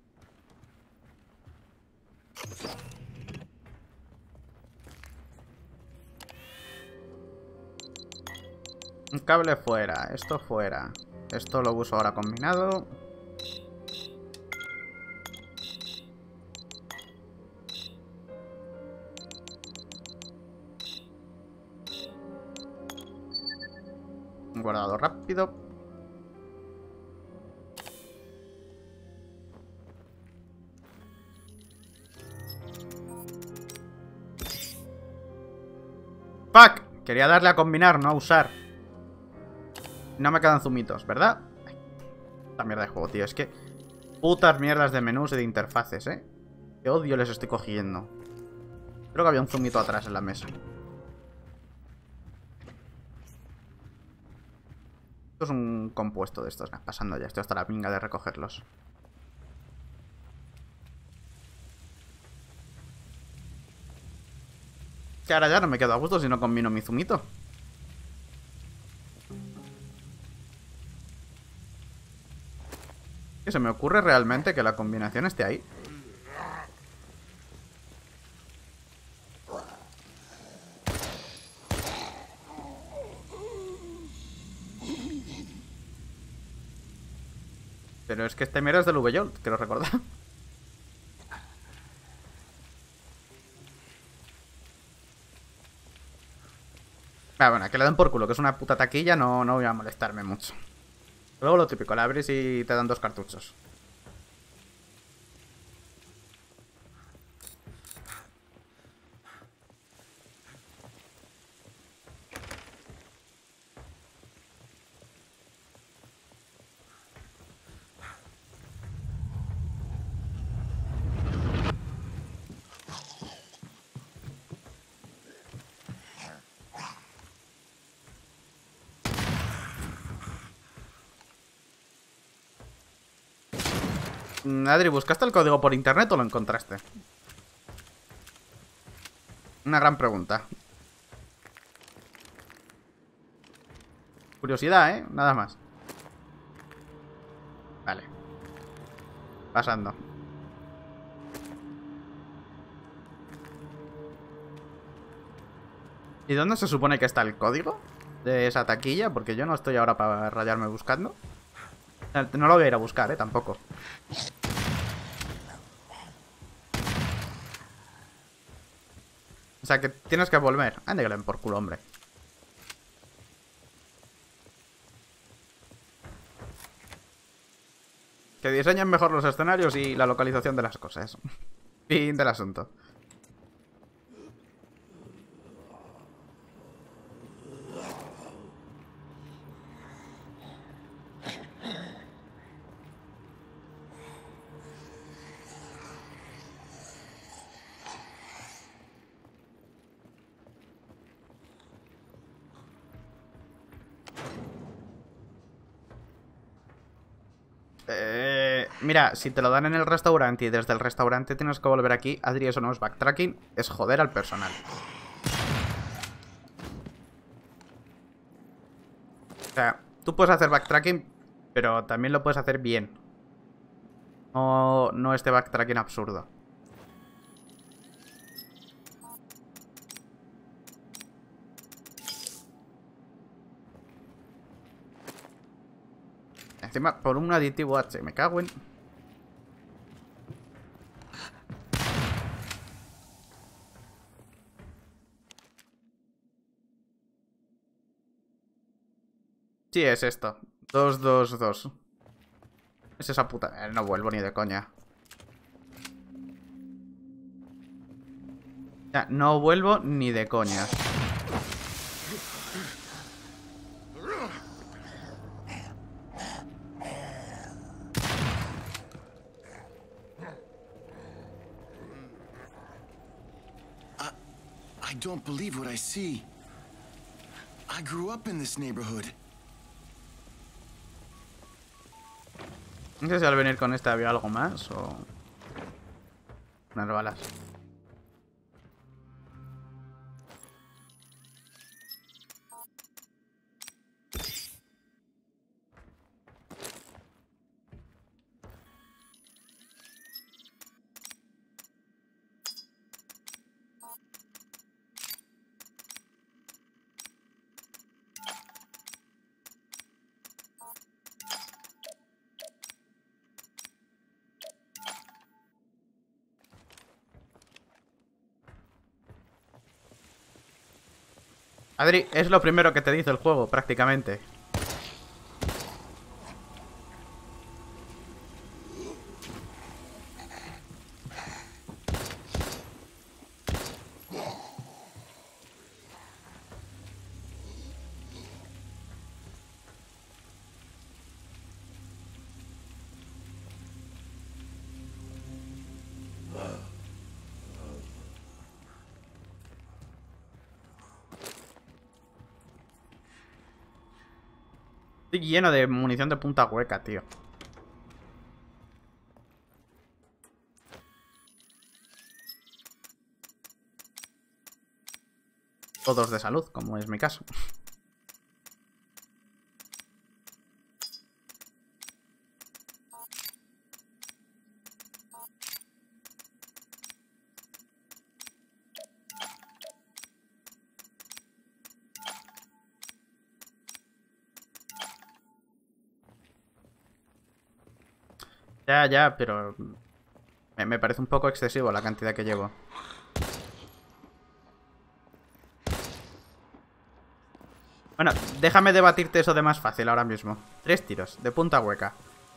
Un cable fuera, esto fuera. Esto lo uso ahora combinado. Un guardado rápido. ¡Fuck! Quería darle a combinar, no a usar. No me quedan zumitos, ¿verdad? Ay, esta mierda de juego, tío. Es que... putas mierdas de menús y de interfaces, ¿eh? Qué odio les estoy cogiendo. Creo que había un zumito atrás en la mesa. Esto es un compuesto de estos. Pasando ya. Estoy hasta la pinga de recogerlos. Que ahora ya no me quedo a gusto si no combino mi zumito. ¿Qué se me ocurre realmente que la combinación esté ahí? Pero es que este mero es del V-Jolt, quiero recordar. Ah, bueno, que le den por culo, que es una puta taquilla, no voy a molestarme mucho. Luego lo típico, la abres y te dan 2 cartuchos. Adri, ¿buscaste el código por internet o lo encontraste? Una gran pregunta. Curiosidad, ¿eh? Nada más. Vale. Pasando. ¿Y dónde se supone que está el código de esa taquilla? Porque yo no estoy ahora para rayarme buscando. No lo voy a ir a buscar, tampoco. O sea, que tienes que volver. Ande que le den por culo, hombre. Que diseñen mejor los escenarios y la localización de las cosas. Fin del asunto. Mira, si te lo dan en el restaurante y desde el restaurante tienes que volver aquí, Adri, eso no es backtracking, es joder al personal. O sea, Tú puedes hacer backtracking, pero también lo puedes hacer bien. No este backtracking absurdo. Encima, por un aditivo H, me cago en... Sí, es esto. 222. Es esa puta... no vuelvo ni de coña. Ya, no vuelvo ni de coña. I don't believe what I see. I grew up in this neighborhood. No sé si al venir con esta había algo más o... unas balas. Adri, es lo primero que te dice el juego, prácticamente. Estoy lleno de munición de punta hueca, tío. Todos de salud, como es mi caso. Ya, pero... me parece un poco excesivo la cantidad que llevo. Bueno, déjame debatirte eso de más fácil ahora mismo. 3 tiros, de punta hueca.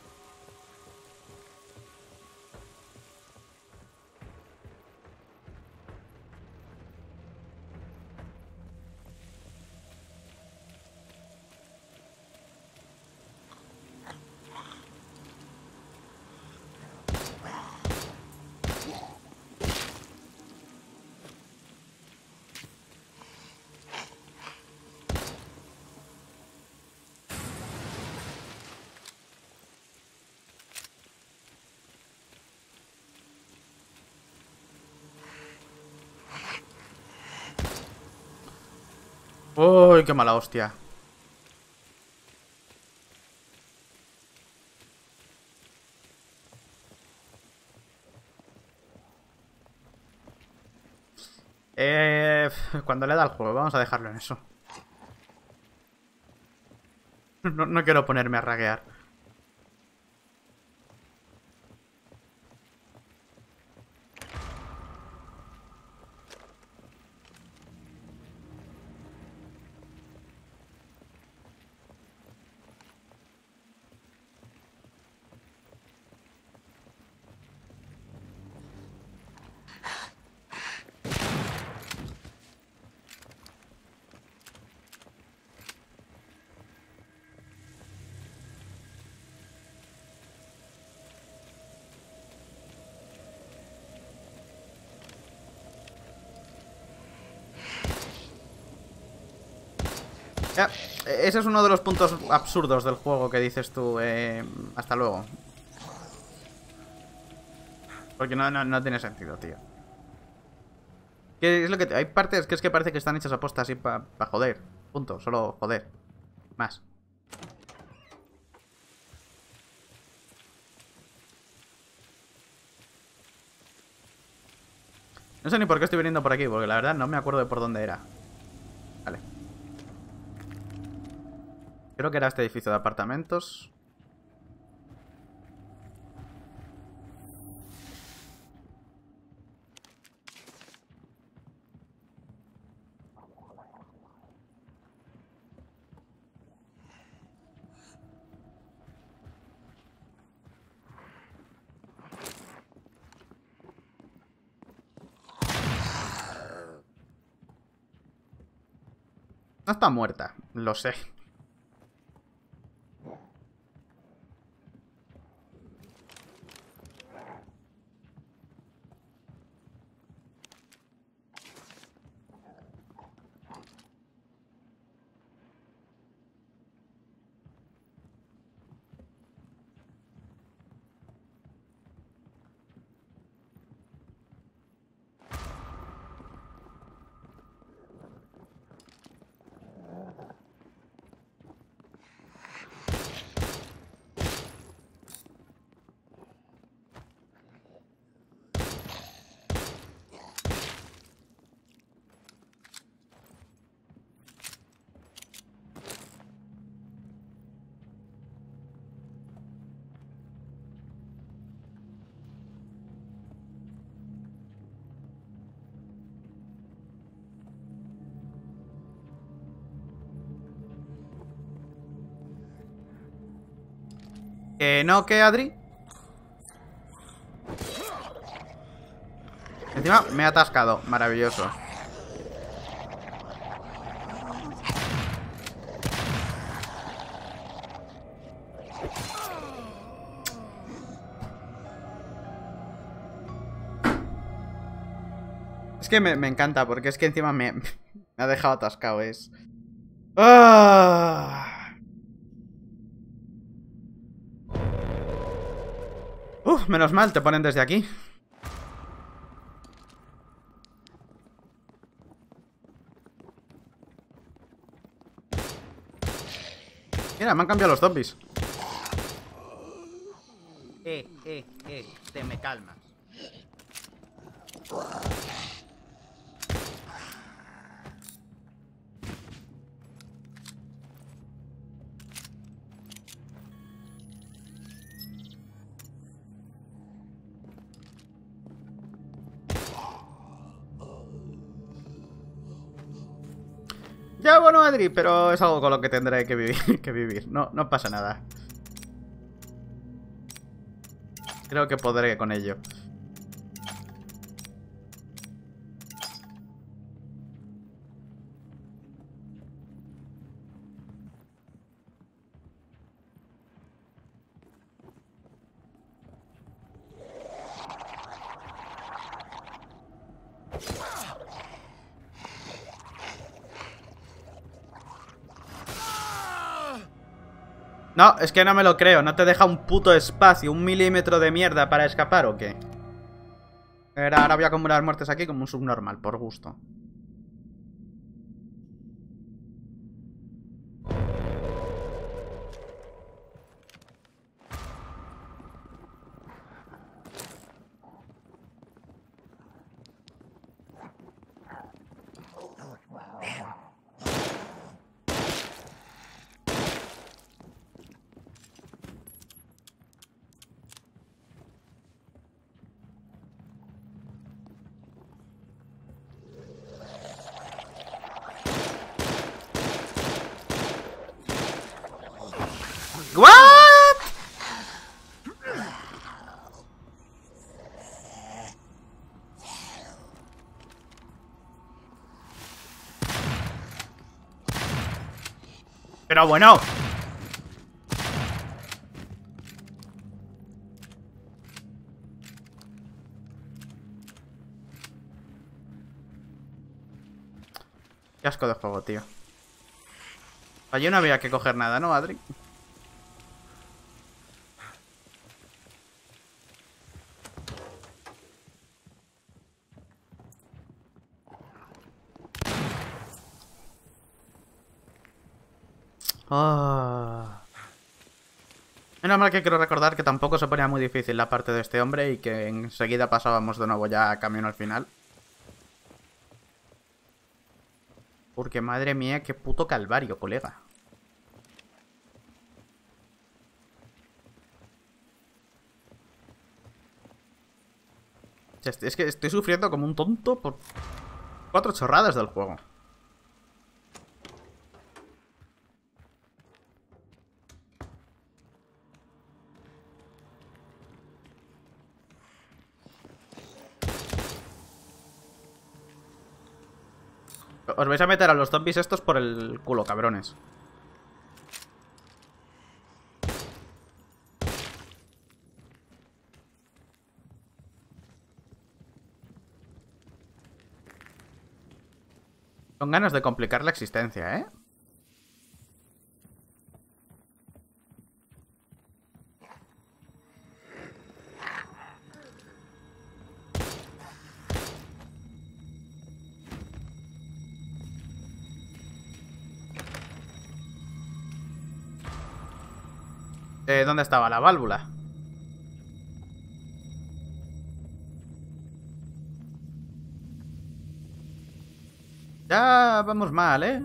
Uy, qué mala hostia. Cuando le da el juego, vamos a dejarlo en eso. No quiero ponerme a raguear. Ya, ese es uno de los puntos absurdos del juego que dices tú. Hasta luego. Porque no tiene sentido, tío. ¿Qué es lo que hay partes que es que parece que están hechas a posta así para joder. Punto, solo joder. Más. No sé ni por qué estoy viniendo por aquí, porque la verdad no me acuerdo de por dónde era. Vale. Creo que era este edificio de apartamentos. No está muerta, lo sé. ¿No qué, Adri? Encima me he atascado. Maravilloso. Es que me encanta, porque es que encima me ha dejado atascado. Es... ¡Ah! Menos mal, te ponen desde aquí. Mira, me han cambiado los zombies. Te me calmas. Ya, bueno, Adri, pero es algo con lo que tendré que vivir. No pasa nada. Creo que podré con ello. No, es que no me lo creo. ¿No te deja un puto espacio, un milímetro de mierda para escapar o qué? Ahora voy a acumular muertes aquí como un subnormal, por gusto. ¿What? Pero bueno. Qué asco de juego, tío. Allí no había que coger nada, ¿no, Adri? Menos mal que quiero recordar que tampoco se ponía muy difícil la parte de este hombre y que enseguida pasábamos de nuevo ya camino al final. Porque madre mía, qué puto calvario, colega. O sea, es que estoy sufriendo como un tonto por 4 chorradas del juego. Os vais a meter a los zombies estos por el culo, cabrones. Con ganas de complicar la existencia, ¿eh? ¿Dónde estaba la válvula? Ya vamos mal, ¿eh?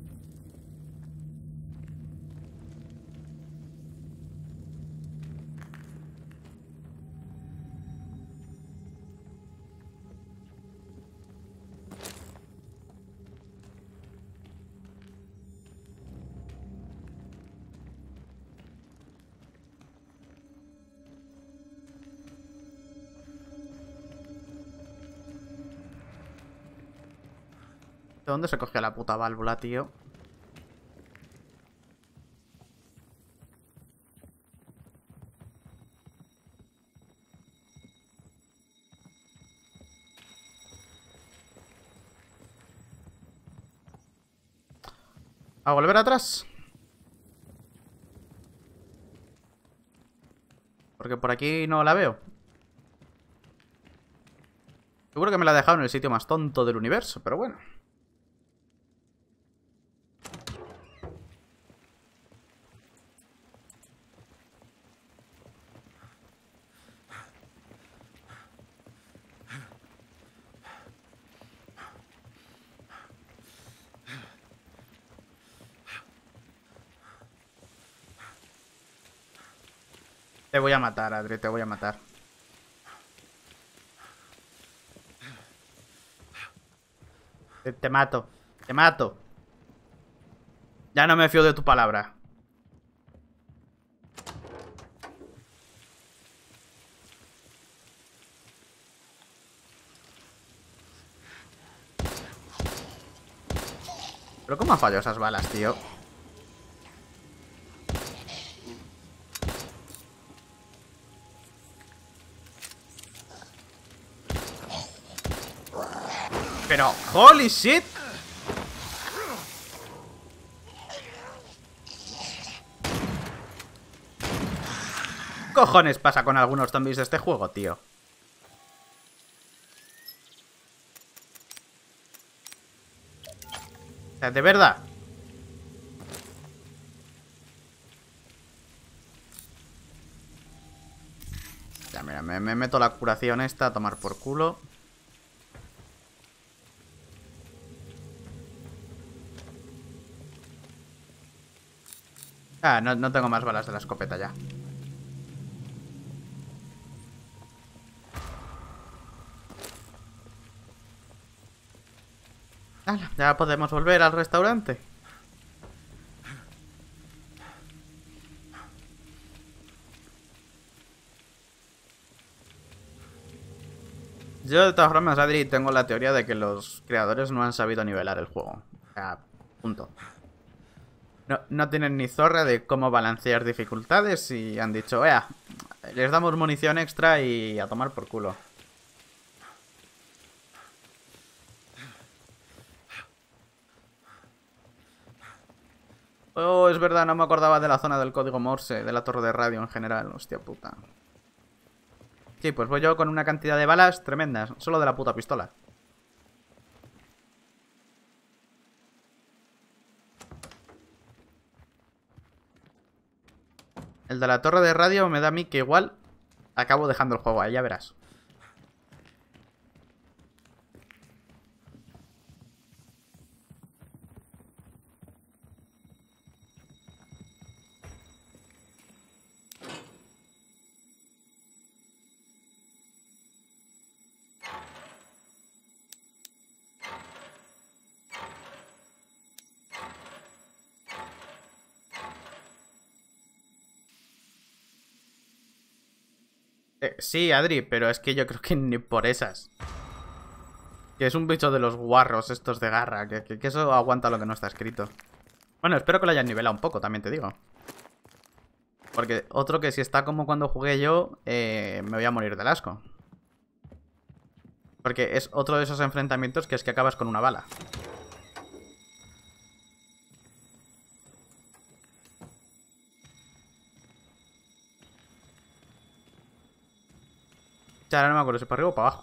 ¿De dónde se cogió la puta válvula, tío? ¿A volver atrás? Porque por aquí no la veo. Seguro que me la he dejado en el sitio más tonto del universo, pero bueno. Te voy a matar, Adri, te voy a matar. Te mato, te mato. Ya no me fío de tu palabra. ¿Pero cómo han fallado esas balas, tío? Pero, holy shit. ¿Qué cojones pasa con algunos zombies de este juego, tío? O sea, de verdad. Ya, mira, me meto la curación esta a tomar por culo. Ah, no tengo más balas de la escopeta ya. Hala, ya podemos volver al restaurante. Yo, de todas formas, Adri, tengo la teoría de que los creadores no han sabido nivelar el juego. O sea, punto. No tienen ni zorra de cómo balancear dificultades y han dicho, vea, les damos munición extra y a tomar por culo. Oh, es verdad, no me acordaba de la zona del código Morse, de la torre de radio en general, hostia puta. Sí, pues voy yo con una cantidad de balas tremendas, solo de la puta pistola. El de la torre de radio me da a mí que igual acabo dejando el juego ahí, ya verás. Sí, Adri, pero es que yo creo que ni por esas. Que es un bicho de los guarros estos de garra. Que eso aguanta lo que no está escrito. Bueno, espero que lo hayan nivelado un poco, también te digo. Porque otro que si está como cuando jugué yo, me voy a morir del asco. Porque es otro de esos enfrentamientos que es que acabas con una bala. Ya, ahora no me acuerdo si para arriba o para abajo.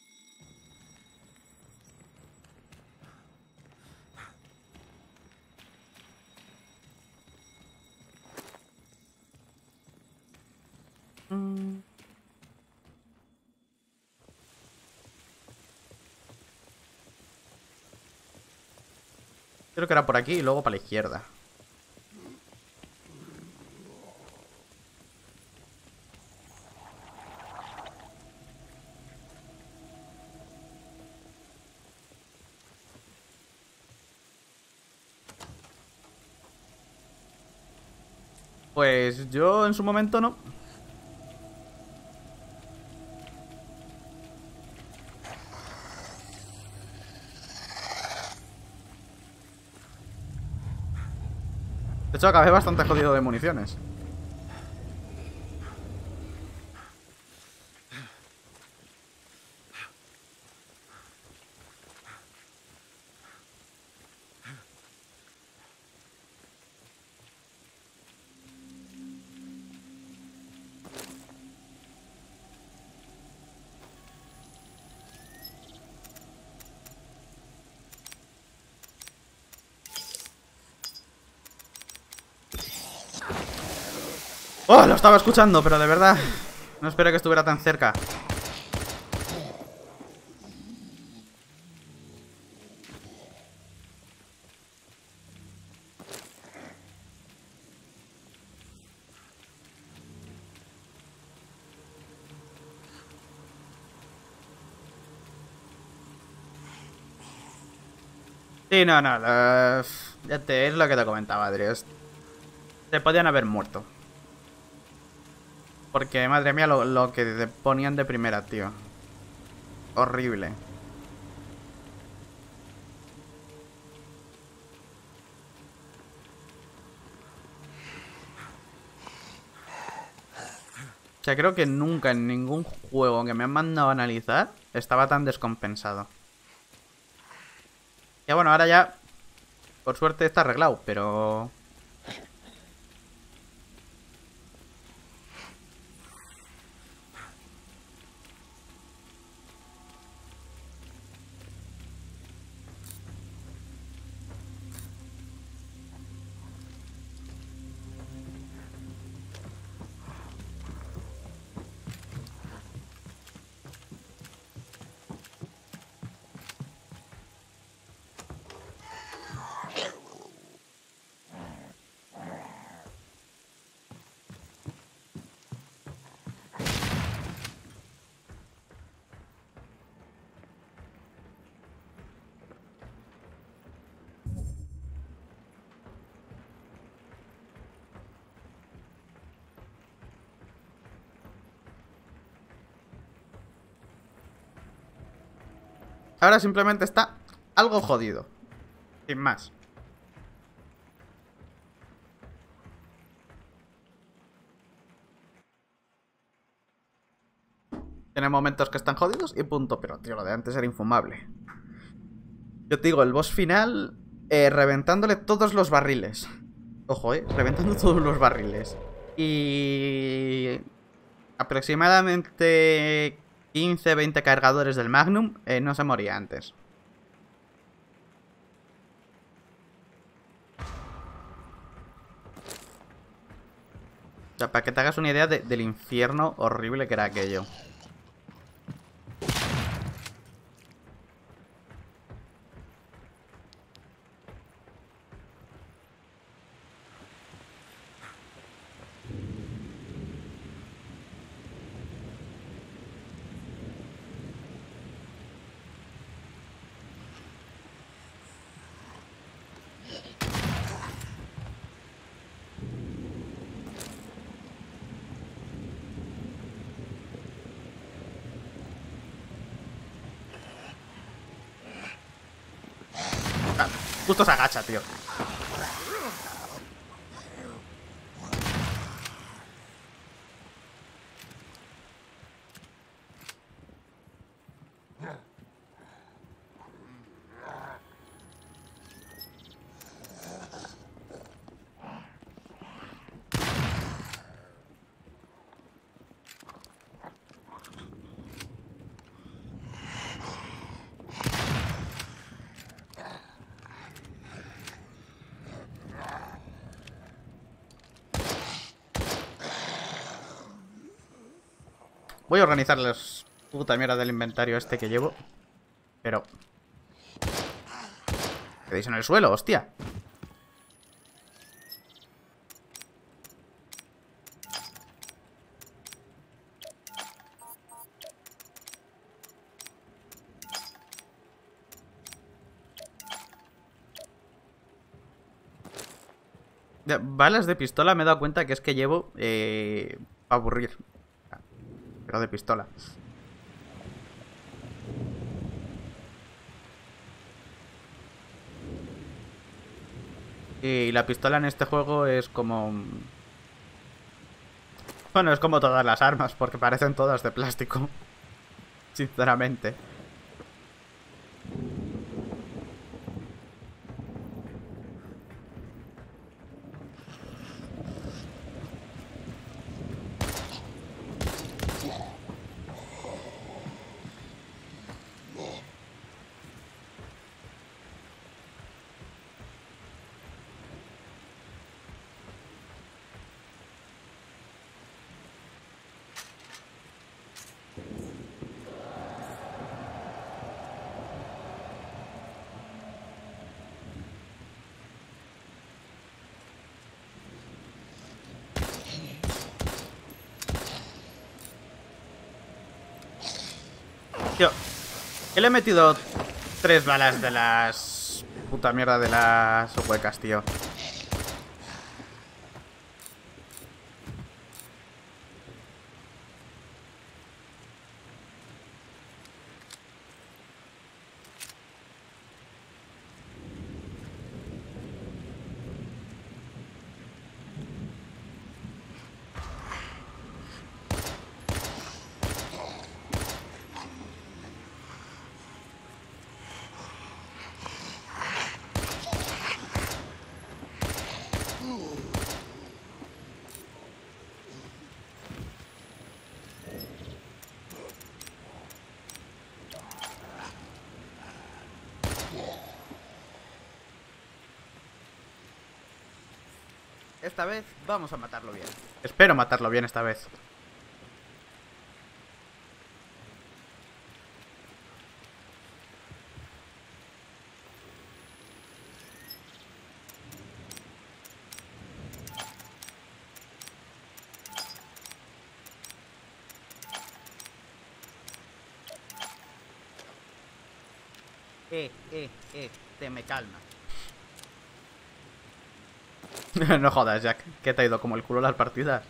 Creo que era por aquí y luego para la izquierda. Pues yo en su momento no. De hecho, acabé bastante jodido de municiones. ¡Oh! Lo estaba escuchando, pero de verdad no esperé que estuviera tan cerca. Sí, no, no. Es lo que te comentaba, Adri. Se podían haber muerto. Porque, madre mía, lo que te ponían de primera, tío. Horrible. O sea, creo que nunca en ningún juego que me han mandado a analizar estaba tan descompensado. Ya bueno, ahora ya, por suerte está arreglado, pero... Ahora simplemente está algo jodido. Sin más. Tiene momentos que están jodidos y punto. Pero, tío, lo de antes era infumable. Yo te digo, el boss final... reventándole todos los barriles. Ojo, reventando todos los barriles. Y... aproximadamente 15-20 cargadores del Magnum, no se moría antes. O sea, para que te hagas una idea del infierno horrible que era aquello. Justo se agacha, tío. Voy a organizar las puta mierda del inventario este que llevo. Pero... ¿quedáis en el suelo, hostia? Balas de pistola me he dado cuenta que es que llevo... para aburrir. Pero de pistola. Y la pistola en este juego es como... bueno, es como todas las armas, porque parecen todas de plástico. Sinceramente. Tío, que le he metido 3 balas de las... puta mierda de las huecas, tío. Esta vez vamos a matarlo bien. Espero matarlo bien esta vez. Te me calma. No jodas, Jack, que te ha ido como el culo las partidas.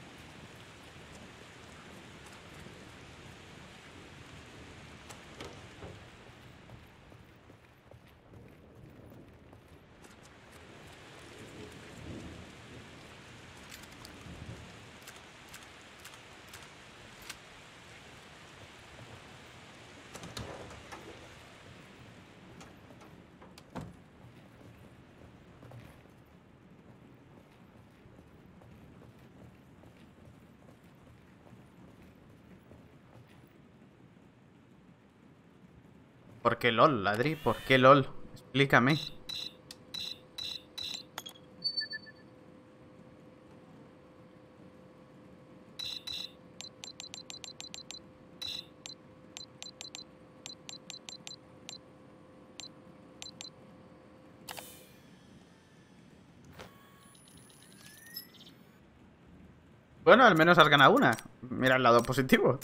¿Por qué LOL, Ladri? ¿Por qué LOL? Explícame. Bueno, al menos has ganado una. Mira el lado positivo.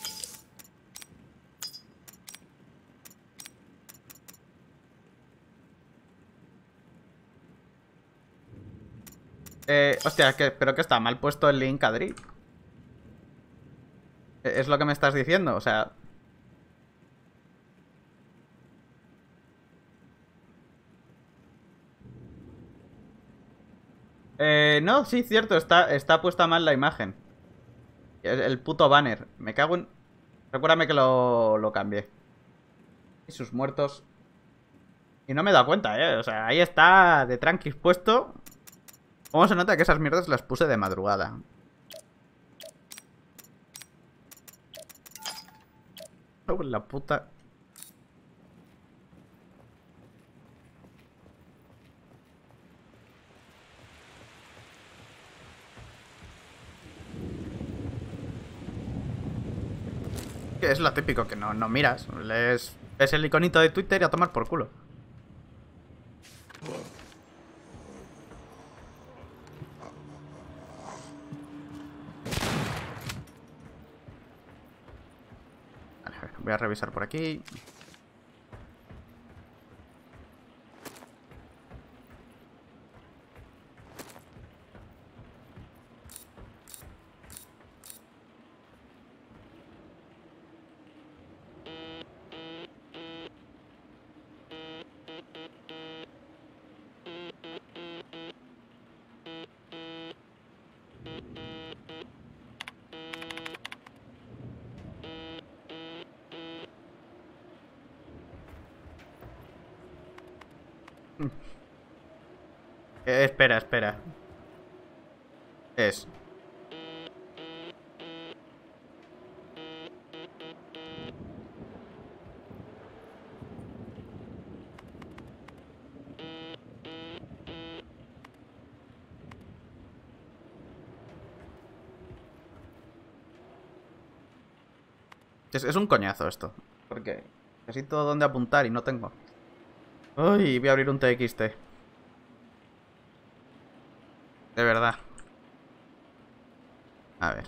Hostia, ¿pero qué está? ¿Mal puesto el link, Adri? ¿Es lo que me estás diciendo? O sea... No, sí, cierto, está puesta mal la imagen. El puto banner. Me cago en... Recuérdame que lo cambié. Y sus muertos. Y no me he dado cuenta, O sea, ahí está de tranquis puesto. ¿Cómo se nota que esas mierdas las puse de madrugada? Oh, la puta. Que es lo típico, que no miras. Ves el iconito de Twitter y a tomar por culo. Vale, a ver, voy a revisar por aquí. Espera, espera. Es. Es un coñazo esto. Porque necesito dónde apuntar y no tengo. Uy, voy a abrir un TXT. De verdad. A ver.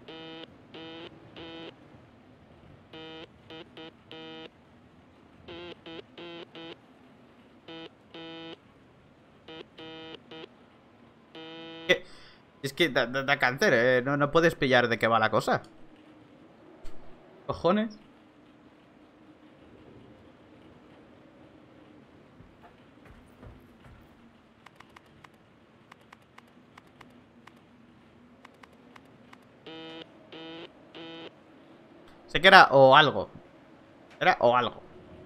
¿Qué? Es que da cáncer, no puedes pillar de qué va la cosa. ¿Cojones? Sé que era o algo. Era o algo.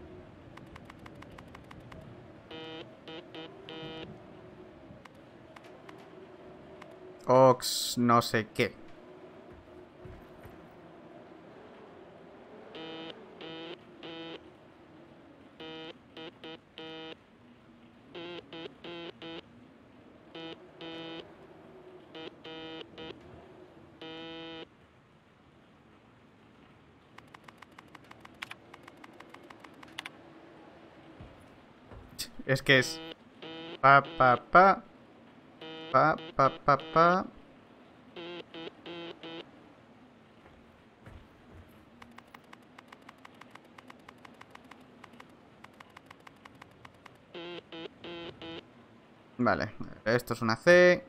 Ox no sé qué. Es que es... Pa, pa, pa. Pa, pa, pa, pa. Vale, esto es una C.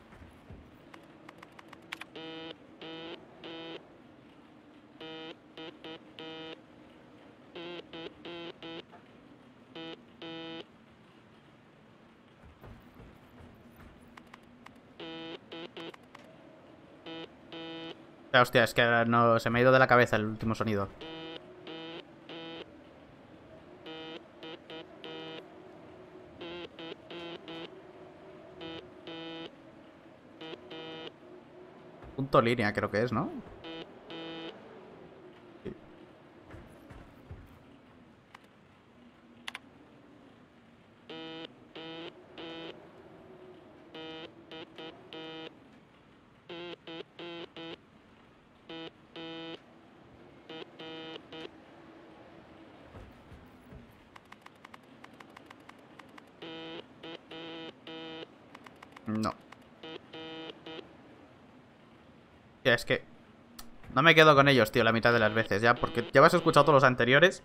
Hostia, es que no, se me ha ido de la cabeza el último sonido. Punto línea creo que es, ¿no? Sí. No. Tía, es que... No me quedo con ellos, tío, la mitad de las veces ya. Porque ya has escuchado todos los anteriores.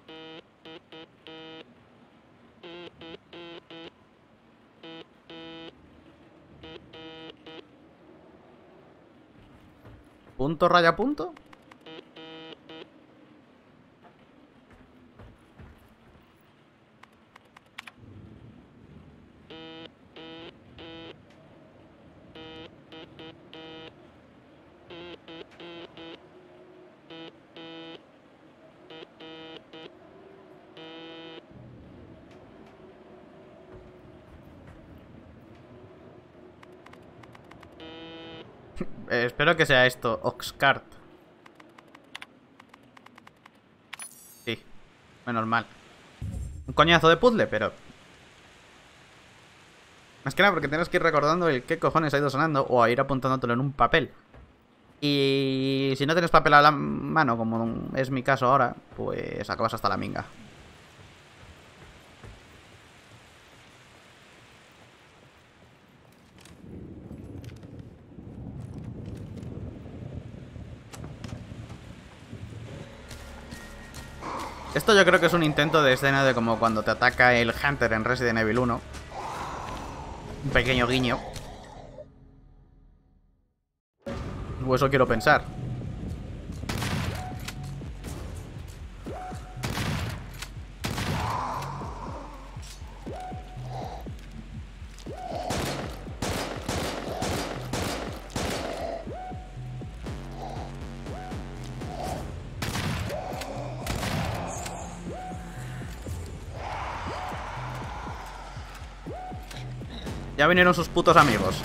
Punto, raya, punto. Espero que sea esto, Oxcart. Sí, menos mal. Un coñazo de puzzle, pero... Más que nada porque tienes que ir recordando el qué cojones ha ido sonando o a ir apuntándotelo en un papel. Y si no tienes papel a la mano, como es mi caso ahora, pues acabas hasta la minga. Esto yo creo que es un intento de escena de como cuando te ataca el Hunter en Resident Evil 1. Un pequeño guiño. O eso quiero pensar. Ya vinieron sus putos amigos.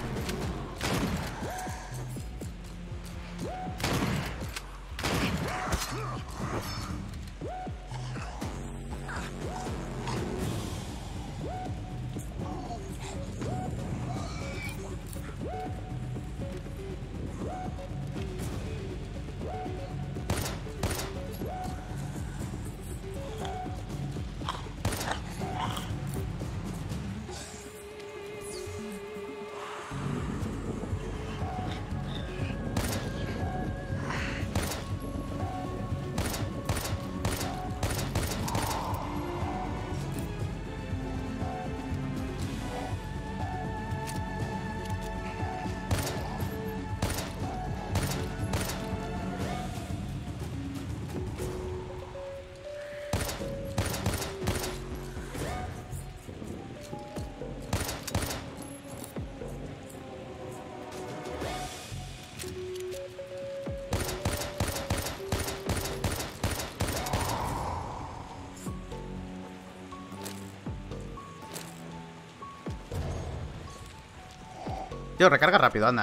Tío, recarga rápido, anda.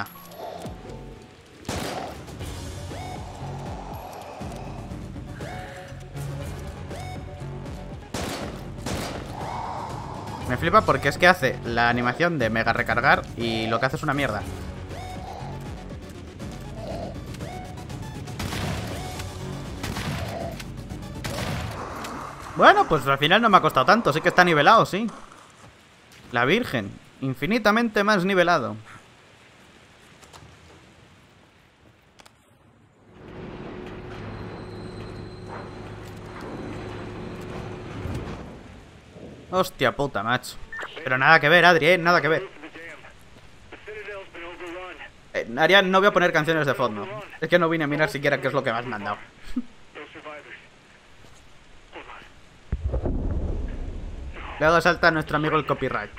Me flipa porque es que hace la animación de mega recargar y lo que hace es una mierda. Bueno, pues al final no me ha costado tanto. Sí que está nivelado, sí. La Virgen. Infinitamente más nivelado. Hostia puta, macho. Pero nada que ver, Adri, nada que ver. Arián, no voy a poner canciones de fondo. Es que no vine a mirar siquiera qué es lo que me has mandado. Luego salta nuestro amigo el copyright.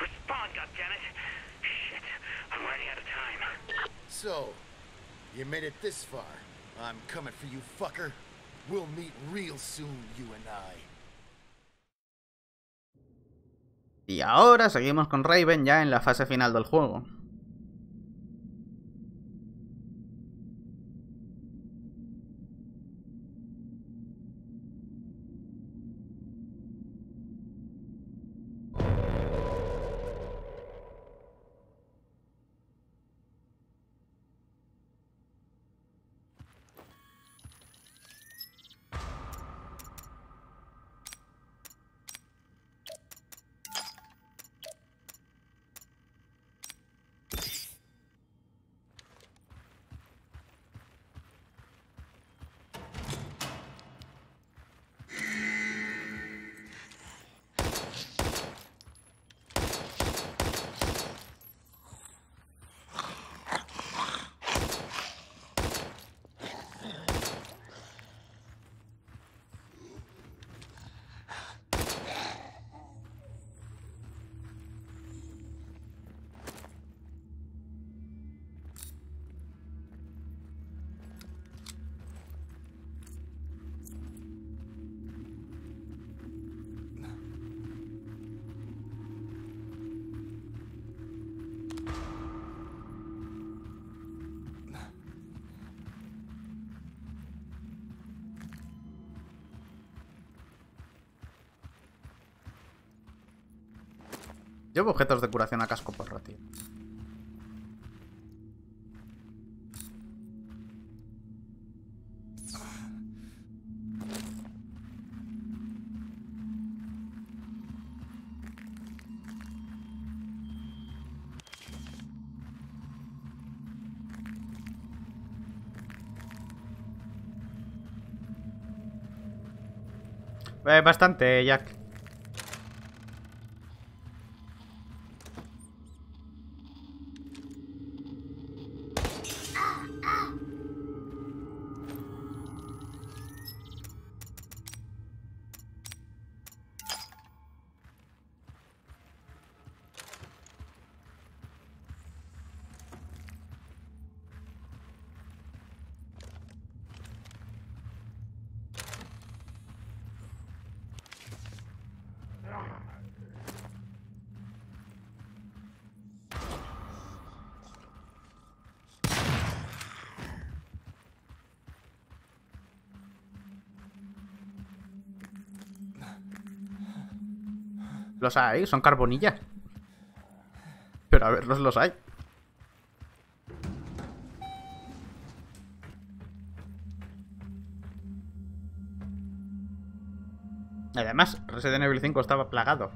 So, you made it this far. I'm coming for you, fucker. We'll meet real soon, you and I. Y ahora seguimos con Raven ya en la fase final del juego. Llevo objetos de curación a casco porro, tío. Bastante, Jack. Los hay, son carbonillas. Pero a verlos, los hay. Además, Resident Evil 5 estaba plagado.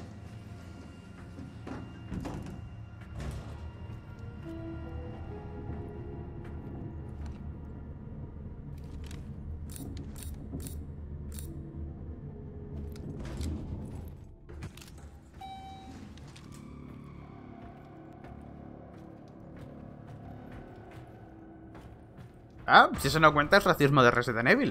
Ah, si eso no cuenta es racismo de Resident Evil.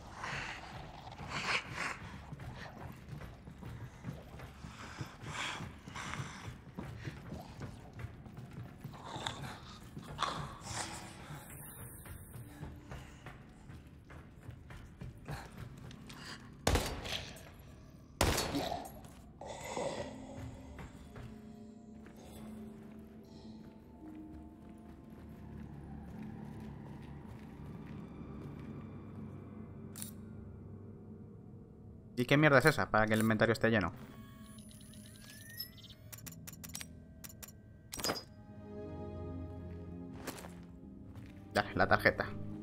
¿Y qué mierda es esa para que el inventario esté lleno? Dale, la tarjeta.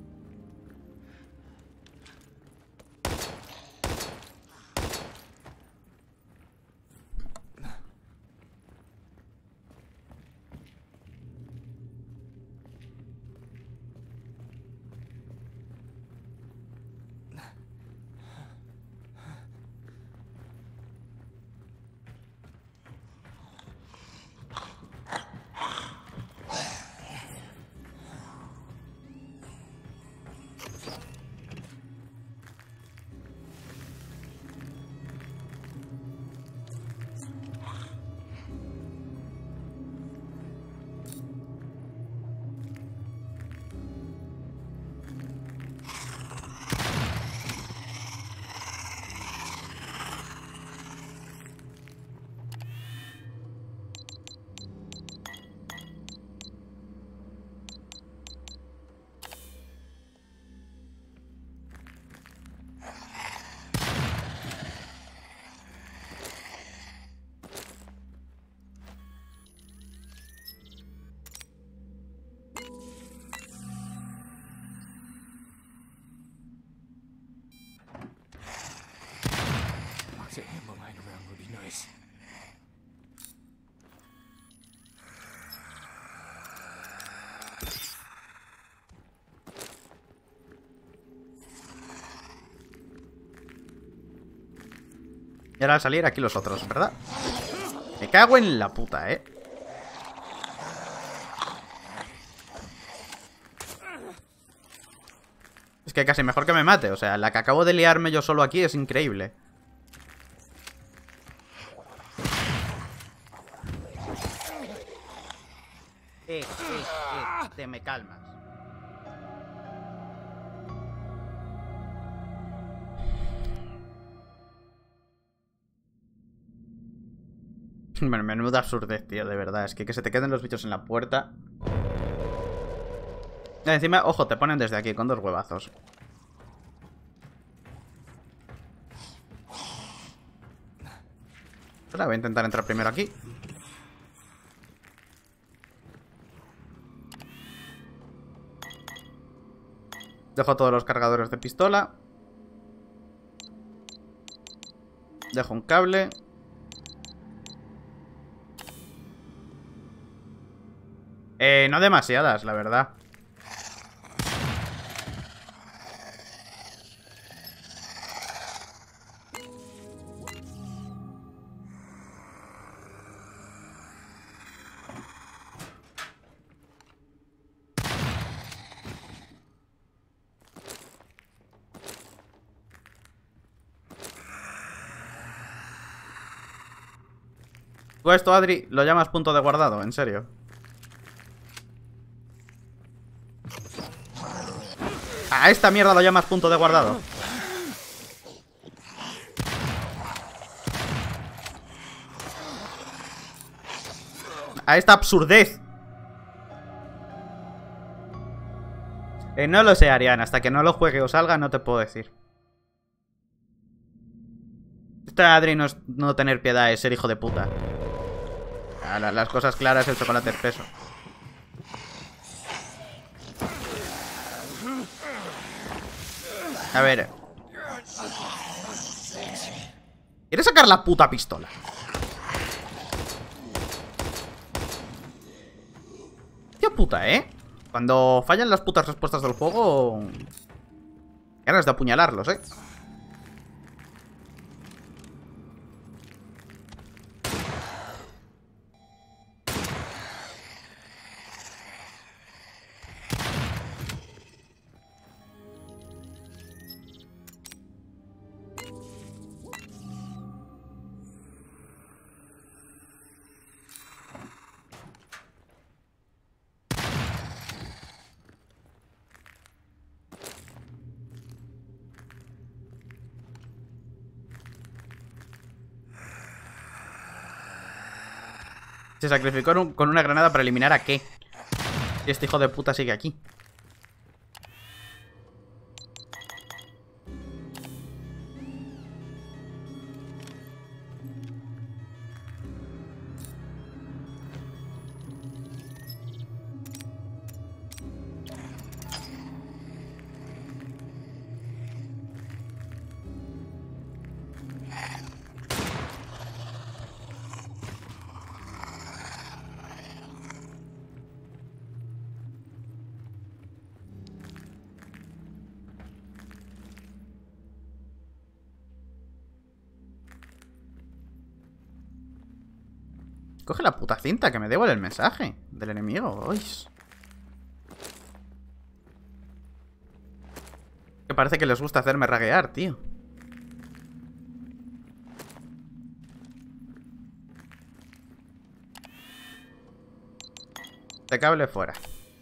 Y ahora al salir aquí los otros, ¿verdad? Me cago en la puta, ¿eh? Es que casi mejor que me mate. O sea, la que acabo de liarme yo solo aquí es increíble. Te me calmas. Bueno, menuda absurdez, tío, de verdad. Es que se te queden los bichos en la puerta. Y encima, ojo, te ponen desde aquí con 2 huevazos. Voy a intentar entrar primero aquí. Dejo todos los cargadores de pistola. Dejo un cable. No demasiadas, la verdad. Tú esto, Adri, lo llamas punto de guardado, en serio. A esta mierda lo llamas punto de guardado. A esta absurdez. No lo sé, Ariana. Hasta que no lo juegue o salga, no te puedo decir. Esta Adri no es no tener piedad, es ser hijo de puta. Las cosas claras, el chocolate espeso. A ver. ¿Quieres sacar la puta pistola? Qué puta, ¿eh? Cuando fallan las putas respuestas del juego... ganas de apuñalarlos, ¿eh? Se sacrificó con una granada para eliminar a qué. Y este hijo de puta sigue aquí. Coge la puta cinta, que me devuelve el mensaje del enemigo. Uy. Que parece que les gusta hacerme raguear, tío. Este cable fuera.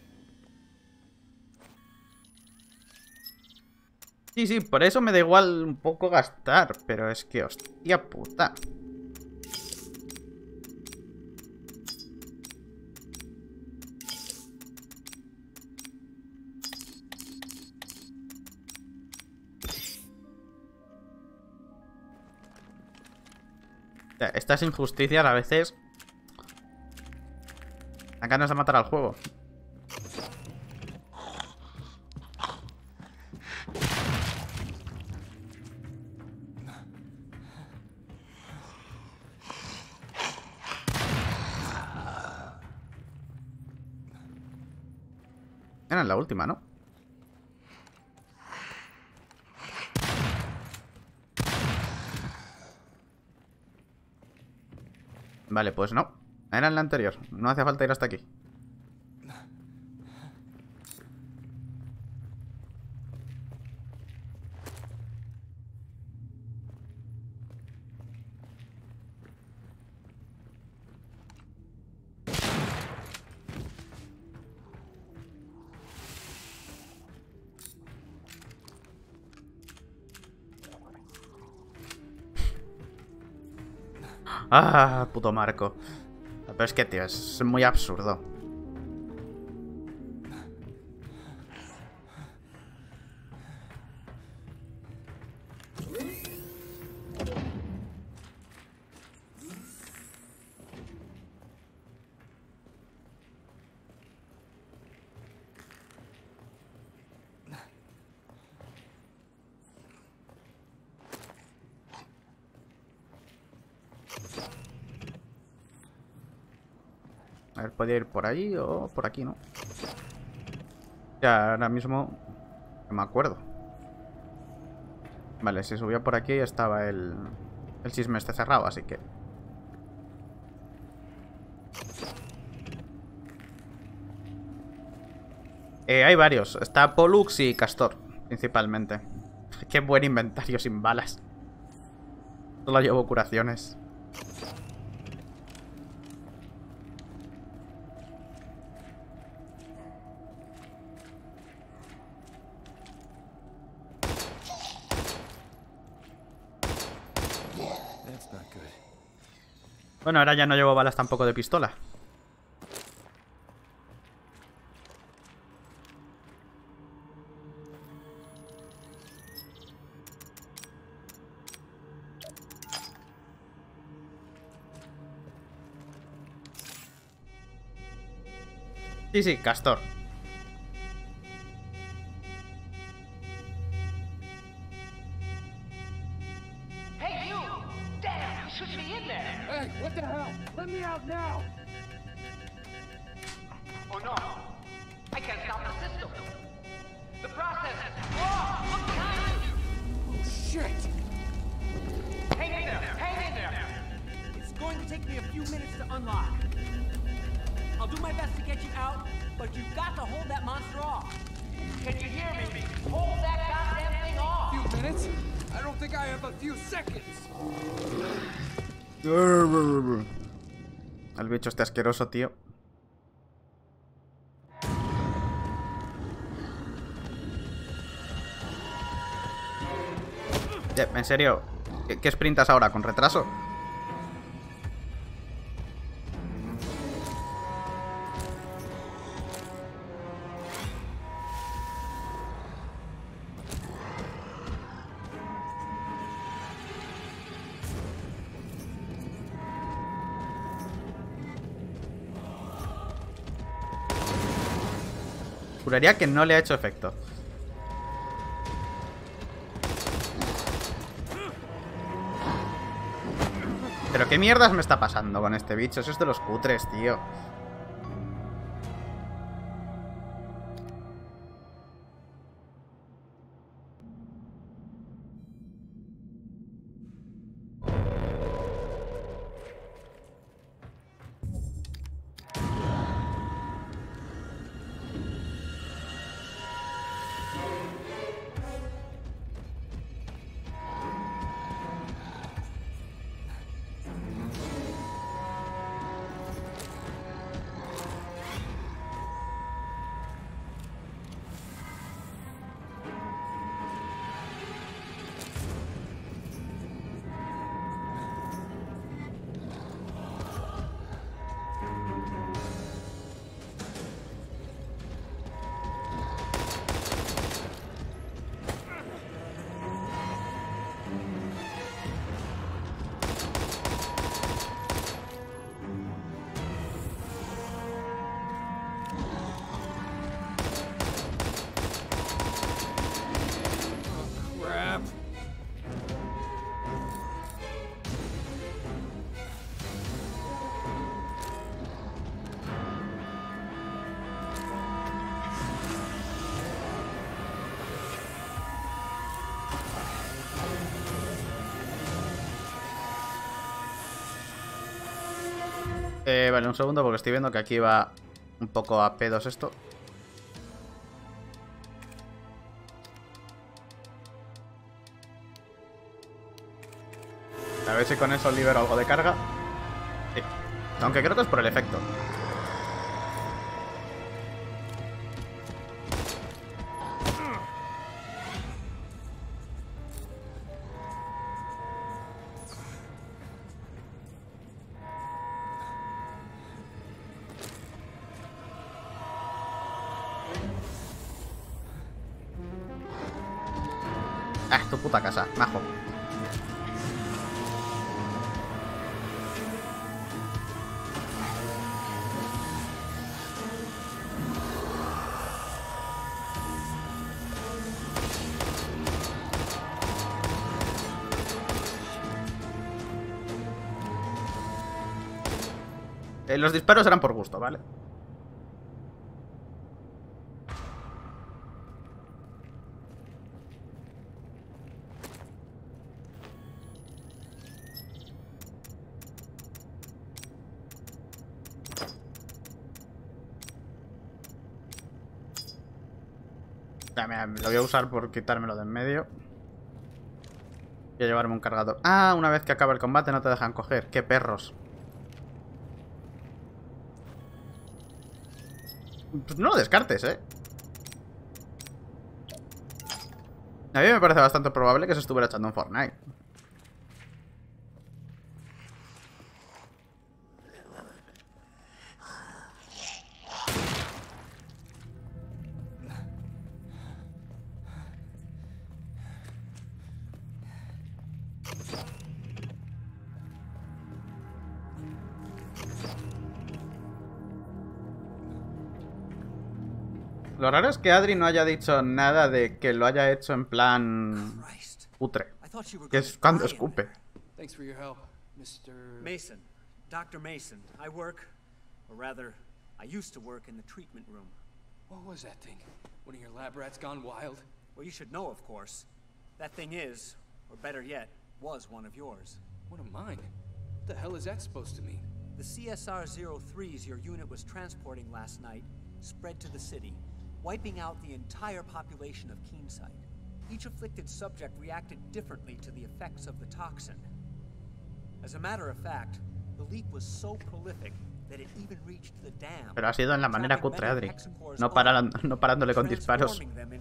Sí, sí, por eso me da igual un poco gastar. Pero es que, hostia puta. Estas injusticias a veces dan ganas de matar al juego. Era la última, ¿no? Vale, pues no. Era en la anterior. No hace falta ir hasta aquí. Ah, puto Marco. Pero es que, tío, es muy absurdo. A ver, podía ir por ahí o por aquí, ¿no? Ya, ahora mismo no me acuerdo. Vale, si subía por aquí estaba el chisme este cerrado, así que... hay varios. Está Pollux y Castor, principalmente. Qué buen inventario sin balas. Solo llevo curaciones. Bueno, ahora ya no llevo balas tampoco de pistola. Sí, sí, Castor. Hey, you! Damn, you should be in there! Hey, what the hell? Let me out now! Oh no! I can't stop the system! The process is wrong! Look behind you! Oh, shit! Hang in there! Hang in there! It's going to take me a few minutes to unlock. I'll do my best to get you out, but you've got to hold that monster off. Can you hear me? Hold that goddamn thing off! Few minutes? I don't think I have a few seconds. El bicho este asqueroso, tío. En serio, ¿qué sprintas ahora? ¿Con retraso? Juraría que no le ha hecho efecto. ¿Pero qué mierdas me está pasando con este bicho? Eso es de los cutres, tío. Crap. Vale, un segundo porque estoy viendo que aquí va un poco a pedos esto. A ver si con eso libero algo de carga. Sí. Aunque creo que es por el efecto. Ah, tu puta casa, majo. Los disparos eran por gusto, ¿vale? Ya, mira, lo voy a usar por quitármelo de en medio. Voy a llevarme un cargador. Ah, una vez que acaba el combate no te dejan coger. ¡Qué perros! Pues no lo descartes, ¿eh? A mí me parece bastante probable que se estuviera echando en Fortnite. Lo raro es que Adri no haya dicho nada de que lo haya hecho en plan putre. Que es cuando escupe. Thanks for your help, Mr. Mason. Dr. Mason. I work, or rather, I used to work in the treatment room. What was that thing? One of your lab rats gone wild? Well, you should know, of course. That thing is, or better yet, was one of yours. One of mine? What the hell is that supposed to mean? The CSR-03s your unit was transporting last night spread to the city, wiping out the entire population of Keenside. Each afflicted subject reacted differently to the effects of the toxin. As a matter of fact, the leak was so prolific that it even reached the dam. Pero ha sido en la manera cutre, Adri. No parándole con disparos,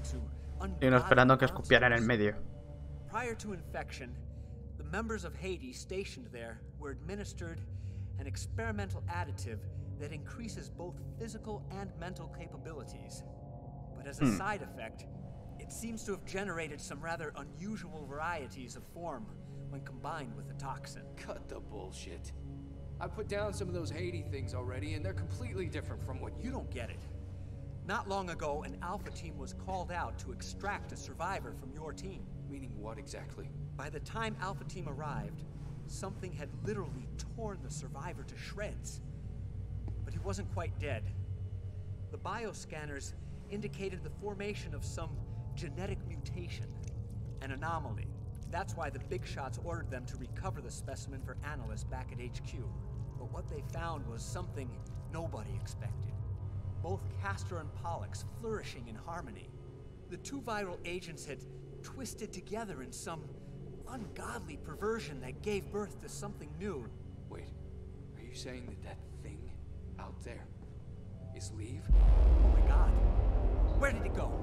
sino esperando que escupiera en el medio. Prior to infection, the members of Hades stationed there were administered an experimental additive that increases both physical and mental capabilities. But as a side effect, it seems to have generated some rather unusual varieties of form when combined with the toxin. Cut the bullshit. I put down some of those Hades things already, and they're completely different from what You don't get it. Not long ago, an Alpha team was called out to extract a survivor from your team. Meaning what exactly? By the time Alpha team arrived, something had literally torn the survivor to shreds. But he wasn't quite dead. The bioscanners indicated the formation of some genetic mutation, an anomaly. That's why the big shots ordered them to recover the specimen for analysts back at HQ. But what they found was something nobody expected. Both Castor and Pollux flourishing in harmony. The two viral agents had twisted together in some ungodly perversion that gave birth to something new. Wait, are you saying that that thing out there is Leave? Oh my god. Where did it go?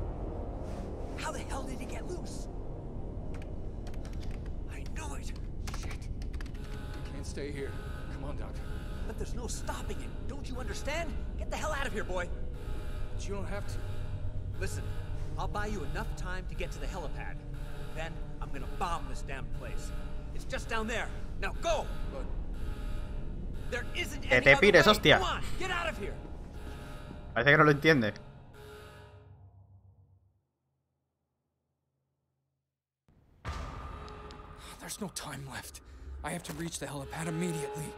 How the hell did it get loose? I knew it! Shit. You can't stay here. Come on, Doctor. But there's no stopping it. Don't you understand? Get the hell out of here, boy. But you don't have to. Listen, I'll buy you enough time to get to the helipad. Then I'm gonna bomb this damn place. It's just down there. Now go! But There isn't Que any te other pires, way. hostia. Come on, get out of here. Parece que no lo entiende. there's no time left. I have to reach the helipad immediately.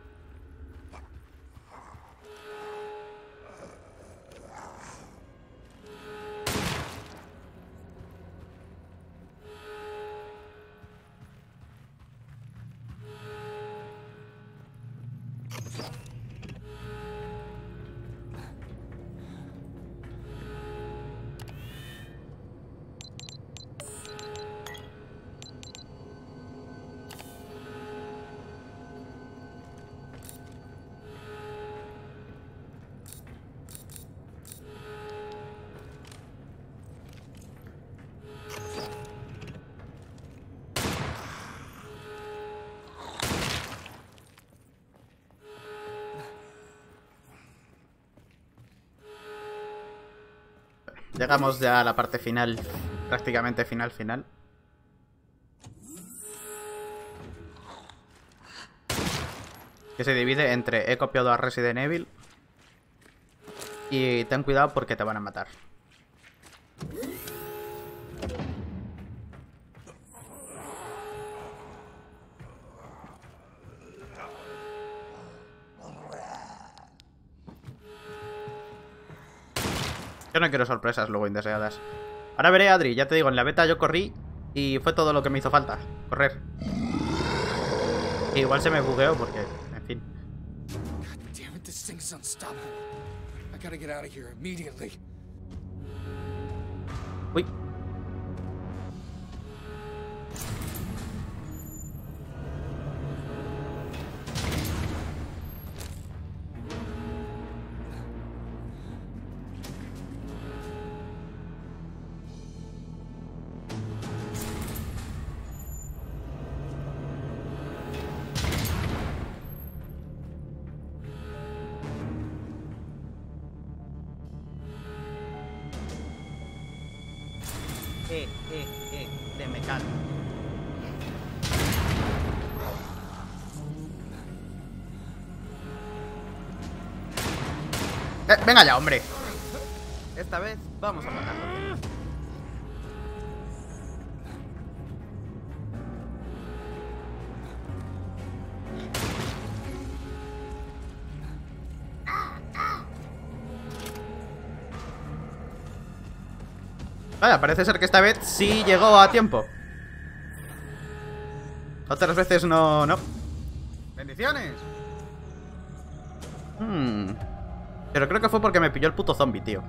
Llegamos ya a la parte final, prácticamente final. Que se divide entre he copiado a Resident Evil y ten cuidado porque te van a matar. Yo no quiero sorpresas luego indeseadas. Ahora veré, Adri, ya te digo, en la beta yo corrí y fue todo lo que me hizo falta. Correr. E igual se me bugueó porque, en fin. God damn it, this thing's unstoppable. I gotta get out of here immediately. Uy. De mecal. Venga ya, hombre. Esta vez vamos a matarlo. Vaya, parece ser que esta vez sí llegó a tiempo. Otras veces no, no. ¡Bendiciones! Pero creo que fue porque me pilló el puto zombie, tío.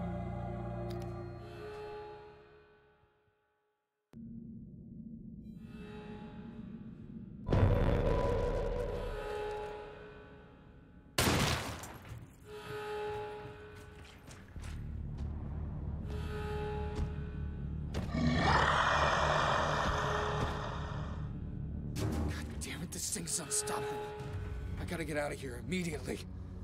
Damn it, this thing's unstoppable. I gotta get out of here immediately.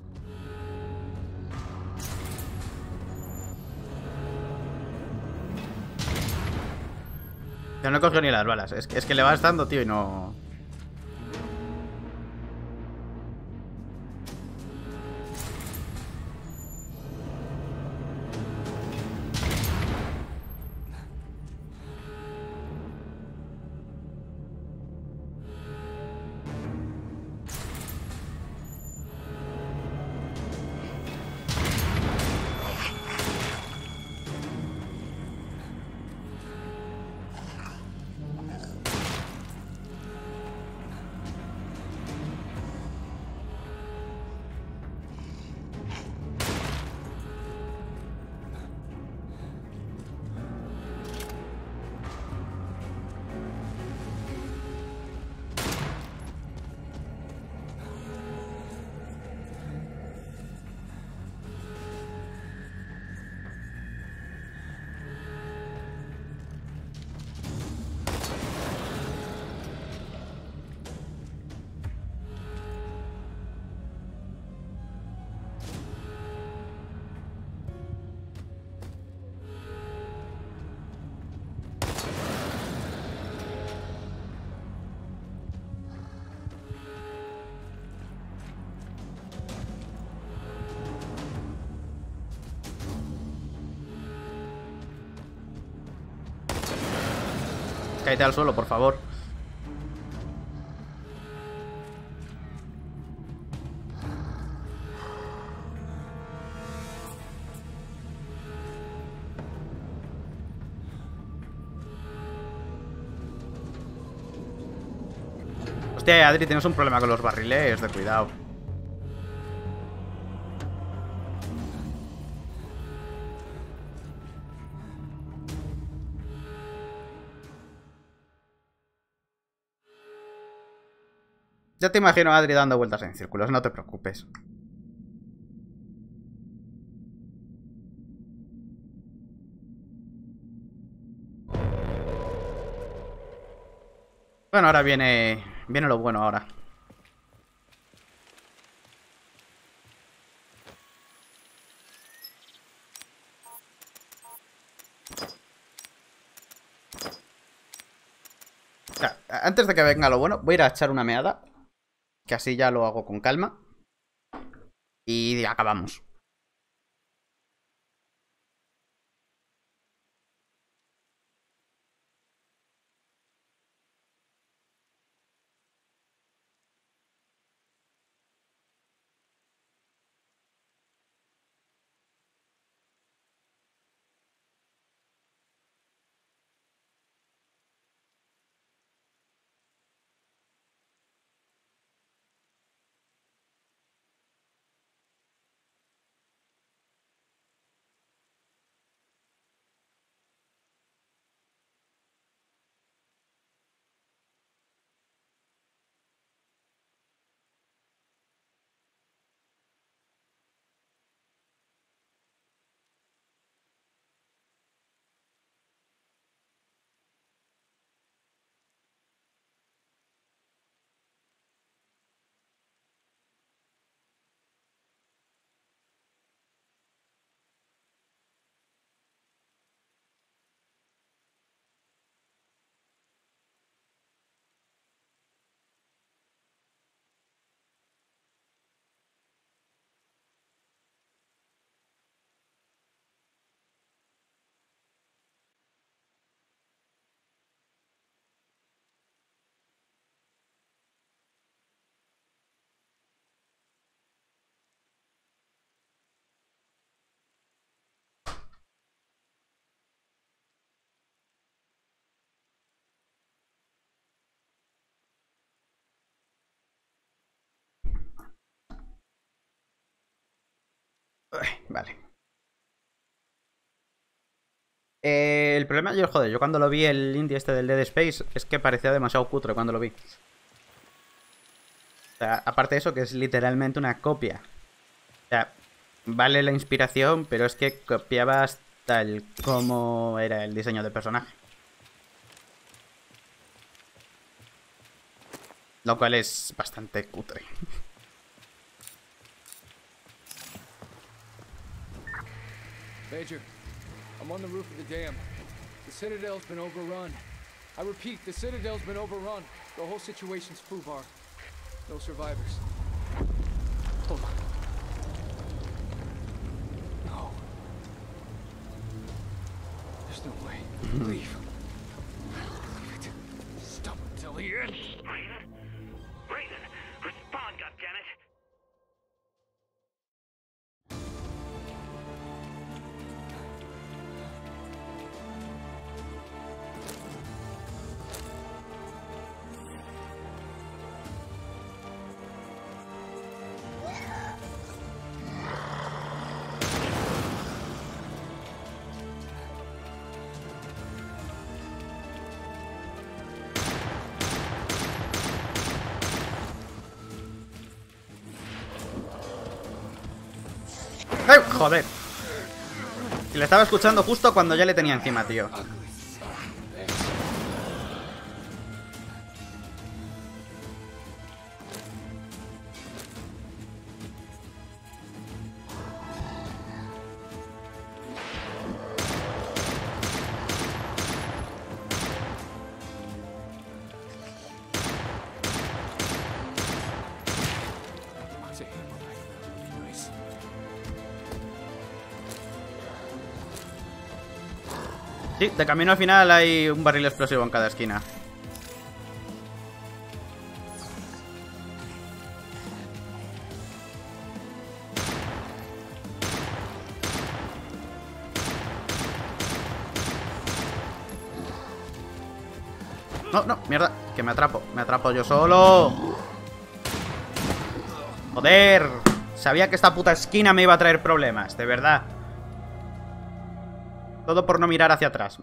Yo no cogió ni las balas. Es que le vas dando, tío, y no... Cáete al suelo, por favor. Hostia, Adri, tienes un problema con los barriles, de cuidado. Ya te imagino a Adri dando vueltas en círculos, no te preocupes. Bueno, ahora viene lo bueno ahora. O sea, antes de que venga lo bueno, voy a ir a echar una meada. Que así ya lo hago con calma. Y acabamos. Vale. El problema, yo cuando lo vi, el indie este del Dead Space, es que parecía demasiado cutre cuando lo vi. O sea, aparte de eso, que es literalmente una copia. O sea, vale la inspiración, pero es que copiaba hasta el cómo era el diseño de personaje. Lo cual es bastante cutre. Major, I'm on the roof of the dam. The Citadel's been overrun. I repeat, the Citadel's been overrun. The whole situation's foobar. No survivors. Hold on. No. There's no way. Leave. Leave it. Stop until the end. Raiden, respond, goddammit! ¡Ay, joder! Y le estaba escuchando justo cuando ya le tenía encima, tío. Sí, de camino al final hay un barril explosivo en cada esquina. No, no, mierda, que me atrapo yo solo. Joder, sabía que esta puta esquina me iba a traer problemas, de verdad. Todo por no mirar hacia atrás.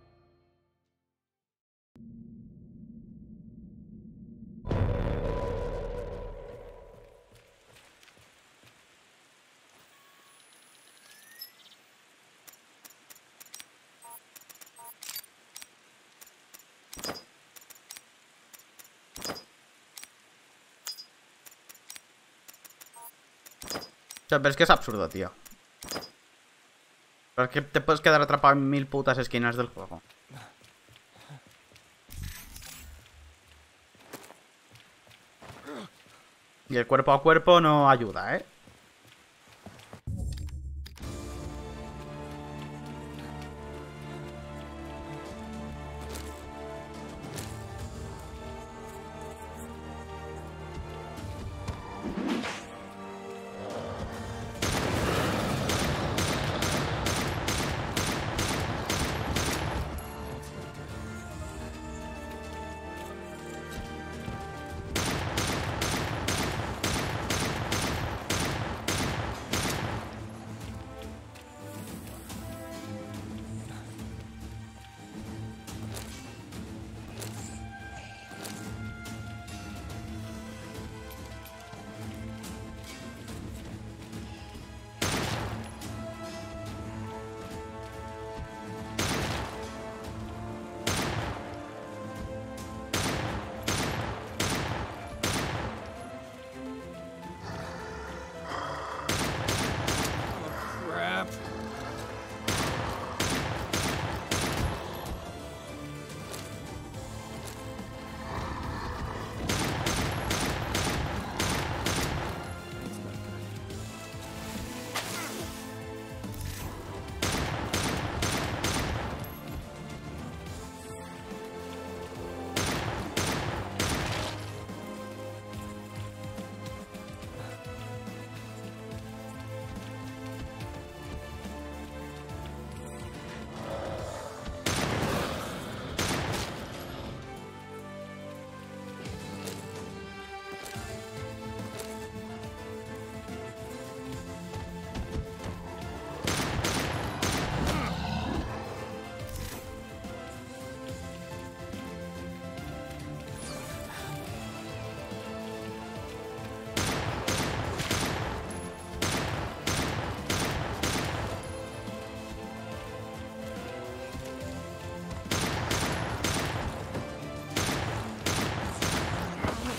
O sea, pero es que es absurdo, tío. Pero es que te puedes quedar atrapado en 1000 putas esquinas del juego. Y el cuerpo a cuerpo no ayuda, ¿eh?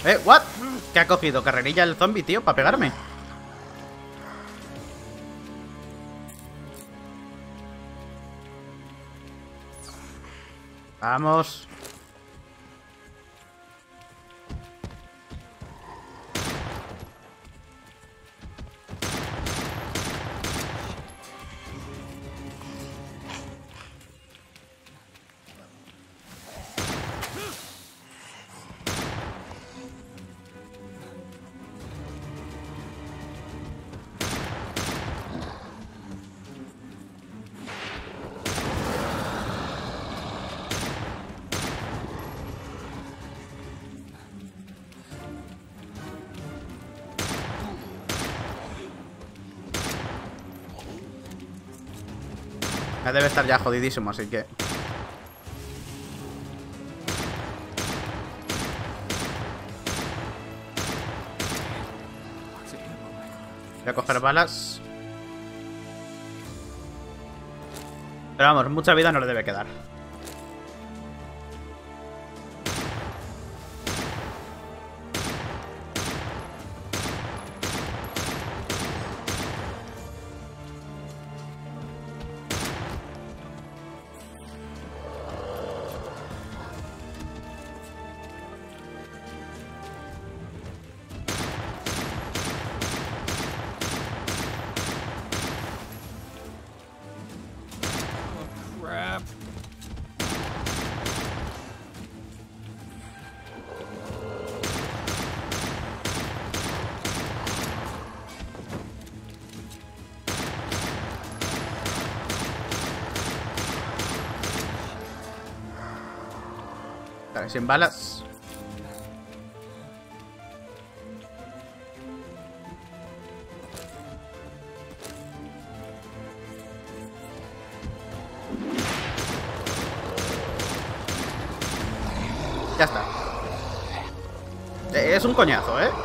¿What? ¿Qué ha cogido? ¿Carrerilla el zombie, tío? ¿Para pegarme? Vamos. Ya debe estar ya jodidísimo, así que... Voy a coger balas. Pero vamos, mucha vida no le debe quedar. Vale, sin balas. Ya está. Es un coñazo, ¿eh?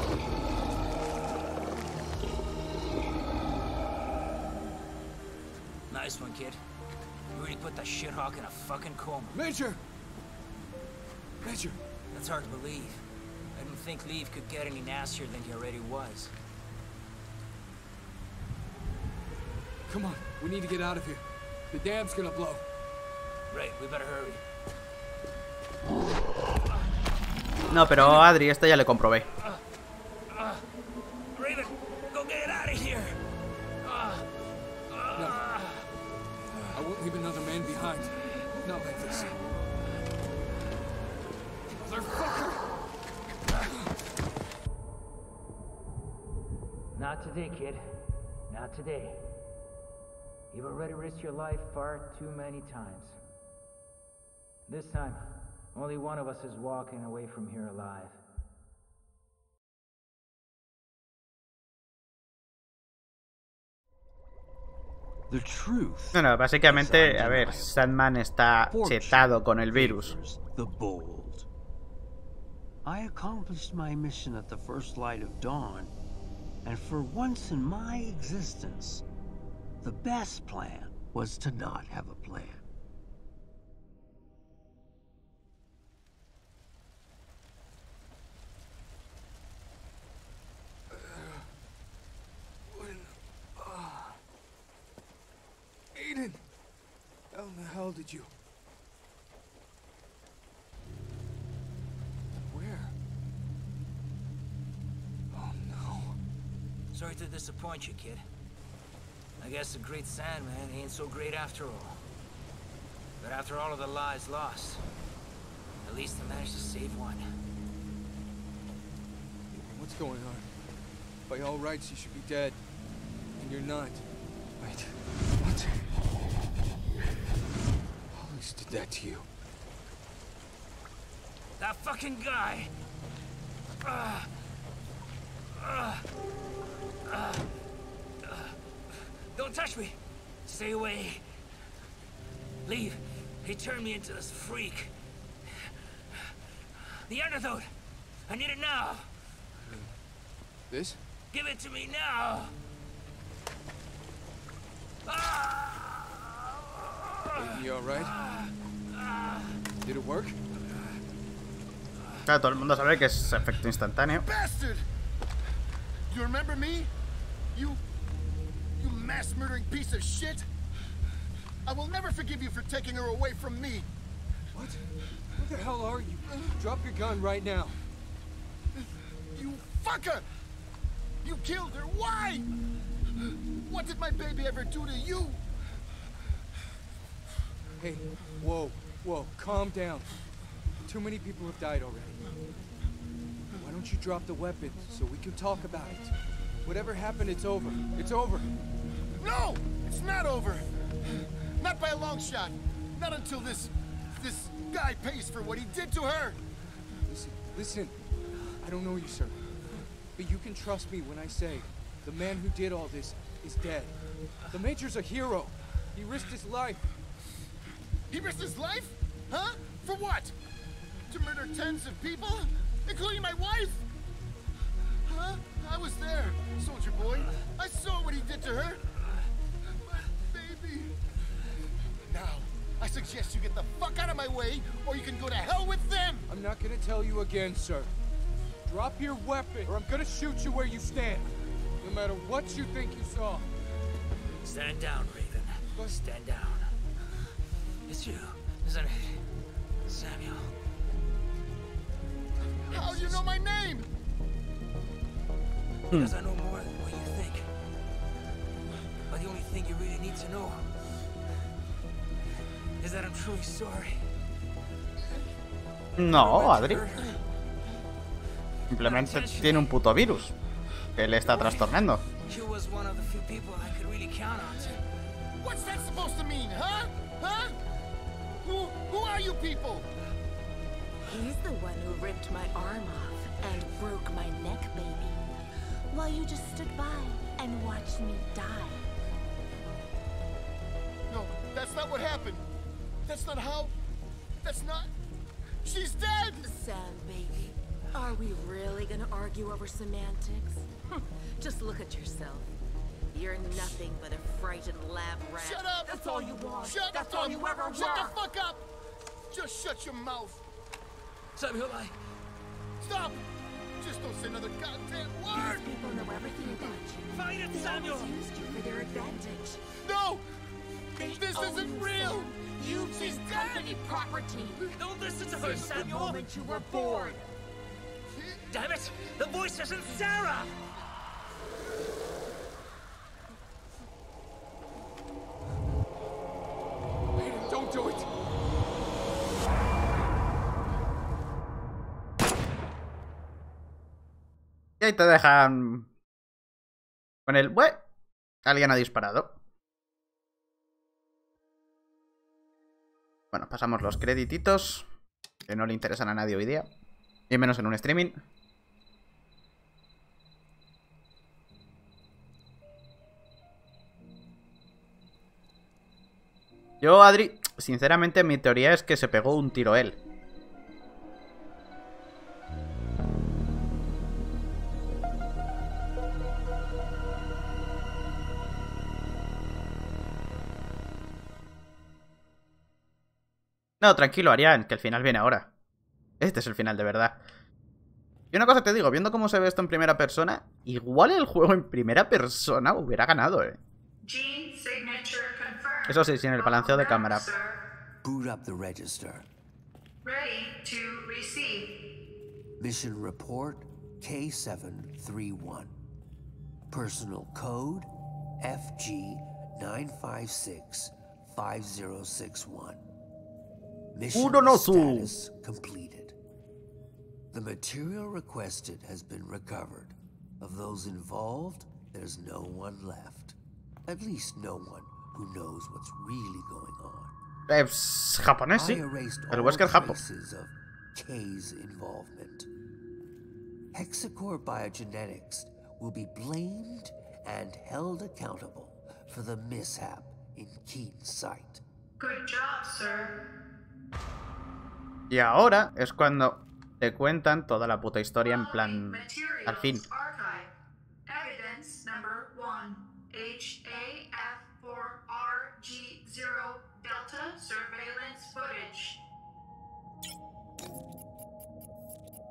Nice one, kid. You really put that shithawk in a fucking coma. Major! Major! That's hard to believe. I didn't think Leave could get any nastier than he already was. Come on, we need to get out of here. The dam's gonna blow. Right, we better hurry. No, pero Adri, esto ya le comprobé. Raven, go get it out of here! No. I won't leave another man behind. Not like this. Motherfucker! Not today, kid. Not today. You've already risked your life far too many times. This time, only one of us is walking away from here alive. The truth. No, básicamente, a ver, Sandman está chetado con el virus. The bold. I accomplished my mission at the first light of dawn, and for once in my existence, the best plan was to not have a plan. Aiden! How in the hell did you... Where? Oh no. Sorry to disappoint you, kid. I guess the great Sandman ain't so great after all. But after all of the lives lost, at least I managed to save one. What's going on? By all rights, you should be dead. And you're not. Wait. What? Hollis did that to you. That fucking guy! Don't touch me! Stay away! Leave! He turned me into this freak. The antidote! I need it now! This? Give it to me now! You all right? Did it work? Claro, todo el mundo sabe que es efecto instantáneo. Bastard! You remember me? You mass murdering piece of shit? I will never forgive you for taking her away from me. What? Who the hell are you? Drop your gun right now. You fucker! You killed her. Why? What did my baby ever do to you? Hey, whoa, calm down. Too many people have died already. Why don't you drop the weapon so we can talk about it? Whatever happened, it's over. It's over. No! It's not over. Not by a long shot. Not until this guy pays for what he did to her. Listen. I don't know you, sir. But you can trust me when I say the man who did all this is dead. The Major's a hero. He risked his life. He risked his life? Huh? For what? To murder tens of people? Including my wife? Huh? I was there, soldier boy. I saw what he did to her. My baby. Now, I suggest you get the fuck out of my way, or you can go to hell with them! I'm not gonna tell you again, sir. Drop your weapon, or I'm gonna shoot you where you stand. No matter what you think you saw. Stand down, Raven. Stand down. It's you, isn't it? Samuel. How do you know my name? Because I know more than what you think. But the only thing you really need to know is that I'm truly sorry. No, Adri. Simplemente tiene un puto virus que le está trastornando. He was one of the few people I could really count on to. What's that supposed to mean, huh? Huh? Who are you people? He's the one who ripped my arm off and broke my neck, baby. While you just stood by and watched me die. No, that's not what happened. That's not how... That's not... She's dead! Sam, baby. Are we really gonna argue over semantics? Just look at yourself. You're nothing but a frightened lab rat. Shut up! That's all you want. Shut That's up! all you ever Shut were. the fuck up! Just shut your mouth. Samuel, Stop! Just don't say another goddamn word! These people know everything about you. Fight it, They Samuel! always used you for their advantage. No! They This own isn't you, real! Sam. You've She's been dead! company property. Don't listen to her, Since the Samuel! moment you were born. Damn it! The voice isn't Sarah! Don't do it! Y ahí te dejan con el... ¡Bue! Alguien ha disparado. Bueno, pasamos los credititos, que no le interesan a nadie hoy día, y menos en un streaming. Yo, Adri, sinceramente mi teoría es que se pegó un tiro él. No, tranquilo, Arián, que el final viene ahora. Este es el final de verdad. Y una cosa te digo, viendo cómo se ve esto en primera persona, igual el juego en primera persona hubiera ganado, Eso sí, sin el balanceo de cámara. Boot up the register. Ready to receive. Mission report K731. Personal code FG9565061. Mission status completed. The material requested has been recovered. Of those involved, there's no one left. At least no one who knows what's really going on. Japonés, sí. El Wesker Japo. K's involvement. Hexacore Biogenetics will be blamed and held accountable for the mishap in Keen's site. Good job, sir. Y ahora es cuando te cuentan toda la puta historia en plan... Al fin. Evidence number 1. HAF4RG0 Delta surveillance footage.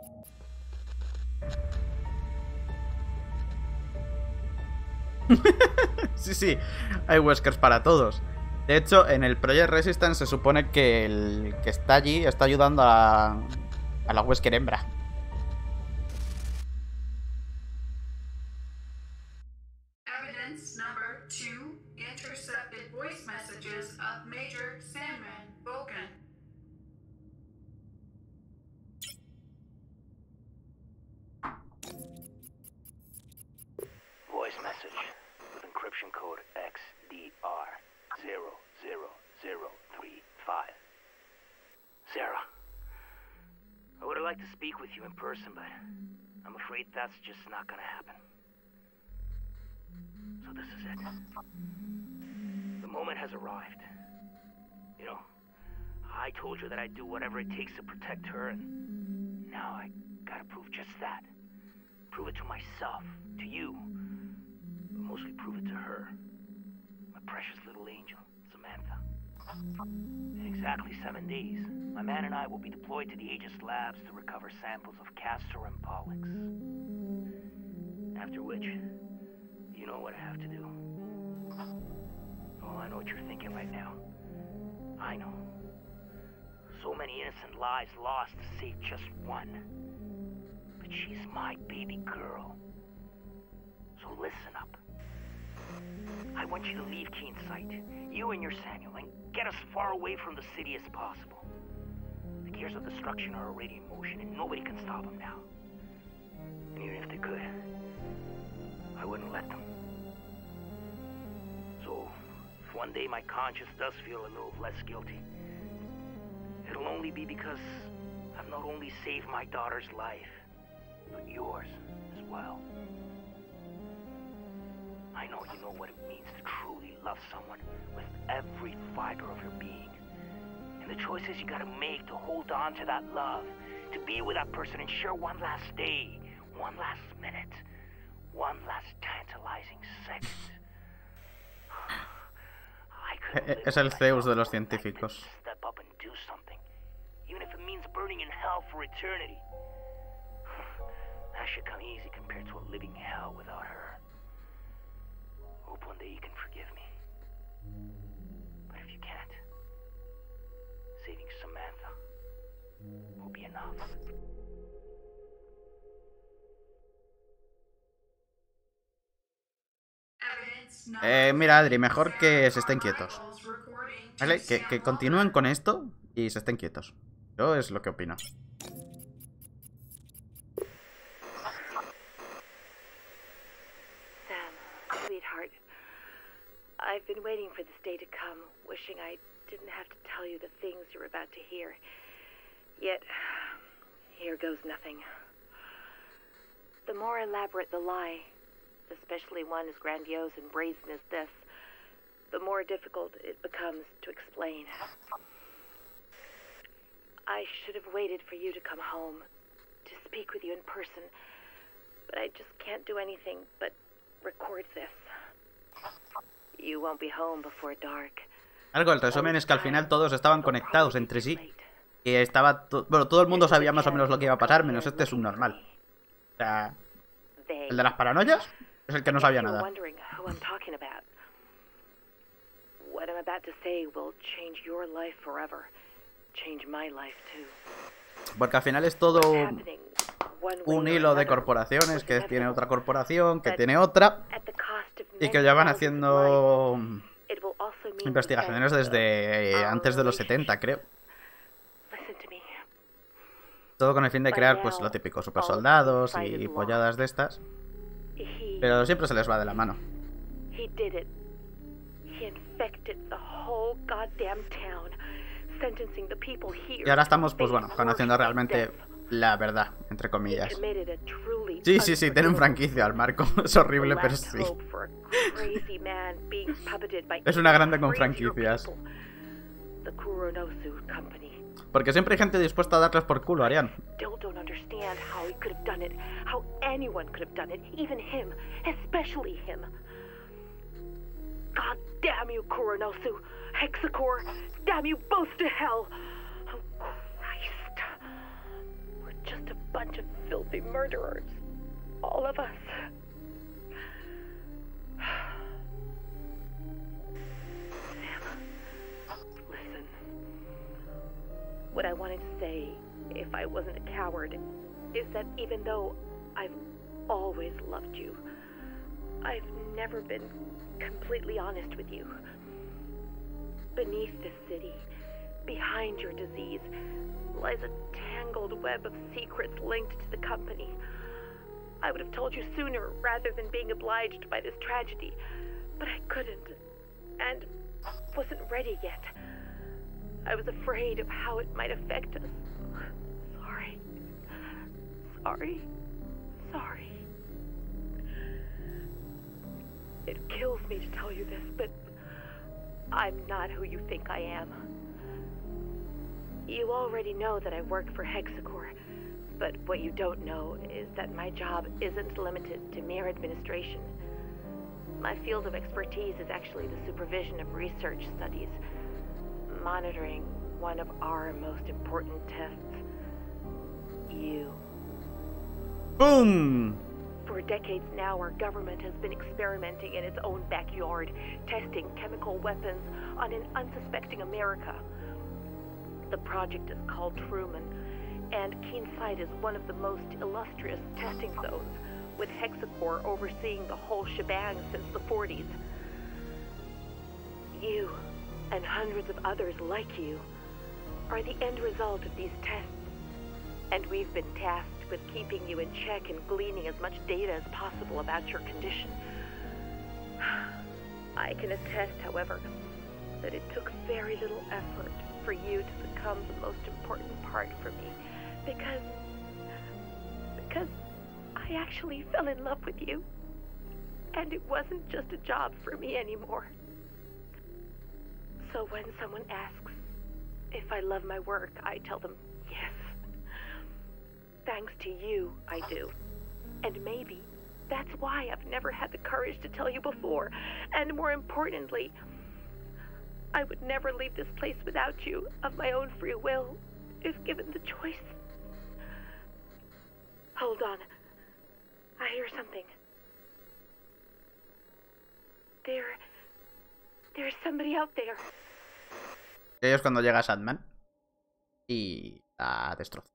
Sí, sí, hay Weskers para todos. De hecho, en el Project Resistance se supone que el que está allí está ayudando a la Wesker hembra. Evidence number 2. Intercepted voice messages of Major Sandman Vulcan. Voice message with encryption code XDR00035. Sarah, I would have liked to speak with you in person, but I'm afraid that's just not gonna happen. So this is it. The moment has arrived. You know, I told you that I'd do whatever it takes to protect her, and now I gotta prove just that. Prove it to myself, to you, but mostly prove it to her. My precious little angel, Samantha. In exactly 7 days, my man and I will be deployed to the Aegis labs to recover samples of Castor and Pollux. After which, you know what I have to do. Oh, I know what you're thinking right now. I know. So many innocent lives lost to save just one. But she's my baby girl. So listen up. I want you to leave Keen Sight, you and your Samuel, and get as far away from the city as possible. The gears of destruction are already in motion, and nobody can stop them now. And even if they could, I wouldn't let them. So, if one day my conscience does feel a little less guilty, it'll only be because I've not only saved my daughter's life, but yours as well. I know you know what it means to truly love someone with every fiber of your being. And the choices you gotta make to hold on to that love, to be with that person and share one last day, one last minute, one last tantalizing second. Es el Zeus de los científicos. Step up and do something, even if it means burning in hell for eternity. That should come easy compared to a living hell without her. Hope one day you can forgive me. But if you can't, saving Samantha will be enough. Mira, Adri, mejor que se estén quietos. ¿Vale? Que continúen con esto y se estén quietos. Yo es lo que opino. Sweetheart, I've been waiting for this day to come, wishing I didn't have to tell you the things you're about to hear. Yet, here goes nothing. The more elaborate the lie, especially one as grandiose and brazen as this, the more difficult it becomes to explain. I should have waited for you to come home, to speak with you in person, but I just can't do anything but record this. You won't be home before dark. Algo, el resumen es que al final todos estaban conectados entre sí. Y estaba... bueno, todo el mundo sabía más o menos lo que iba a pasar, menos este subnormal. O sea... el de las paranoias es el que no sabía nada. Porque al final es todo un hilo de corporaciones, que tiene otra corporación, que tiene otra, y que ya van haciendo investigaciones desde antes de los 70, creo. Todo con el fin de crear, pues, lo típico, super soldados y polladas de estas. Pero siempre se les va de la mano. Y ahora estamos, pues bueno, conociendo realmente la verdad, entre comillas. Sí, sí, sí, tiene un franquicio al Marco. Es horrible, pero sí. Es una grande con franquicias. Porque siempre hay gente dispuesta a darles por culo, Arián. God damn you, Kuronosu! Hexacore! Damn you both to hell! Oh, Christ. We're just a bunch of filthy murderers. All of us. What I wanted to say, if I wasn't a coward, is that even though I've always loved you, I've never been completely honest with you. Beneath this city, behind your disease, lies a tangled web of secrets linked to the company. I would have told you sooner rather than being obliged by this tragedy, but I couldn't, and wasn't ready yet. I was afraid of how it might affect us. Sorry. Sorry. It kills me to tell you this, but I'm not who you think I am. You already know that I work for Hexacore, but what you don't know is that my job isn't limited to mere administration. My field of expertise is actually the supervision of research studies, monitoring one of our most important tests. You. Boom! For decades now, our government has been experimenting in its own backyard, testing chemical weapons on an unsuspecting America. The project is called Truman, and Keenside is one of the most illustrious testing zones, with Hexacore overseeing the whole shebang since the 40s. You, and hundreds of others like you, are the end result of these tests, and we've been tasked with keeping you in check and gleaning as much data as possible about your condition. I can attest, however, that it took very little effort for you to become the most important part for me, because I actually fell in love with you, and it wasn't just a job for me anymore. So when someone asks if I love my work, I tell them yes. Thanks to you, I do. And maybe that's why I've never had the courage to tell you before. And more importantly, I would never leave this place without you, of my own free will, if given the choice. Hold on. I hear something. There's somebody out there. Y es cuando llega Sandman y la destroza.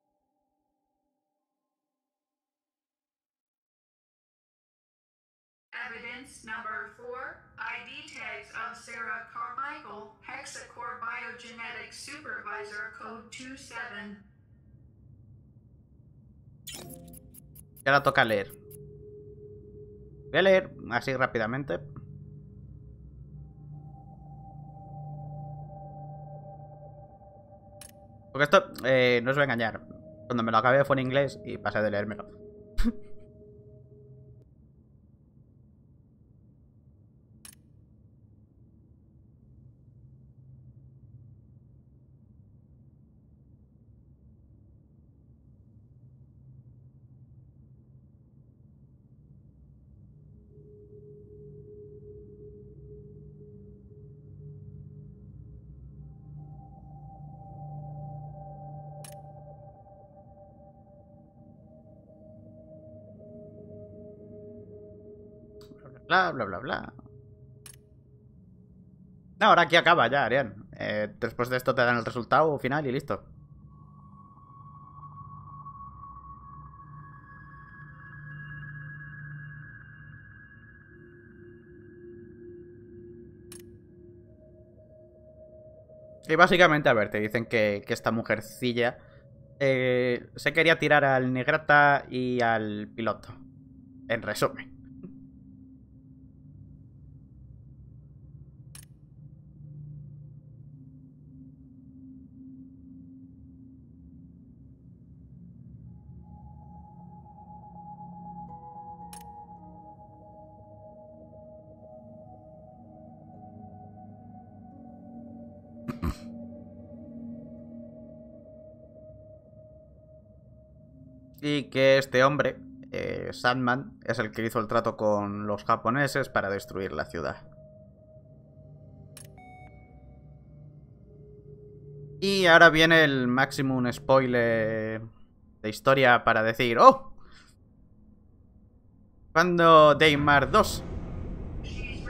Evidence number 4. ID tags of Sarah Carmichael, Hexacore Biogenetics Supervisor, Code 27. Y ahora toca leer. Voy a leer así rápidamente. Porque esto, no os voy a engañar. Cuando me lo acabé fue en inglés y pasé de leérmelo. Bla, bla, bla, bla. No, ahora aquí acaba ya, Arián. Después de esto te dan el resultado final y listo. Y básicamente, a ver, te dicen que esta mujercilla se quería tirar al Negrata y al piloto. En resumen. Y que este hombre, Sandman, es el que hizo el trato con los japoneses para destruir la ciudad. Y ahora viene el maximum spoiler de historia para decir: ¡oh! ¿Cuándo Daymar 2?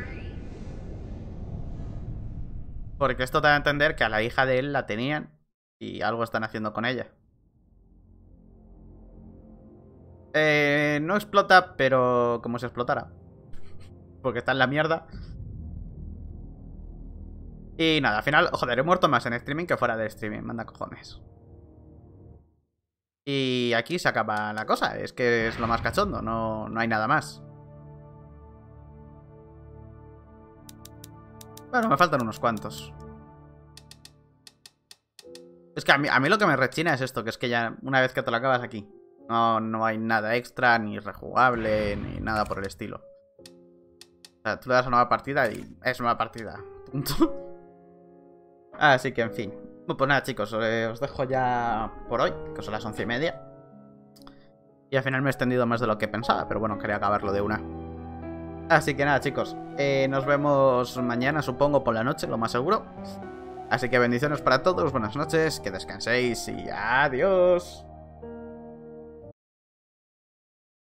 Porque esto te da a entender que a la hija de él la tenían Y algo están haciendo con ella. No explota, pero como si explotara. Porque está en la mierda. Y nada, al final, joder, he muerto más en streaming que fuera de streaming. Manda cojones. Y aquí se acaba la cosa. Es que es lo más cachondo. No hay nada más. Bueno, me faltan unos cuantos. Es que a mí lo que me rechina es esto. Que es que ya una vez que te lo acabas aquí, no hay nada extra, ni rejugable, ni nada por el estilo. O sea, tú le das a nueva partida y es nueva partida. Punto. Así que, en fin. Pues nada, chicos, os dejo ya por hoy, que son las 11:30. Y al final me he extendido más de lo que pensaba, pero bueno, quería acabarlo de una. Así que nada, chicos, nos vemos mañana, supongo, por la noche, lo más seguro. Así que bendiciones para todos, buenas noches, que descanséis y adiós.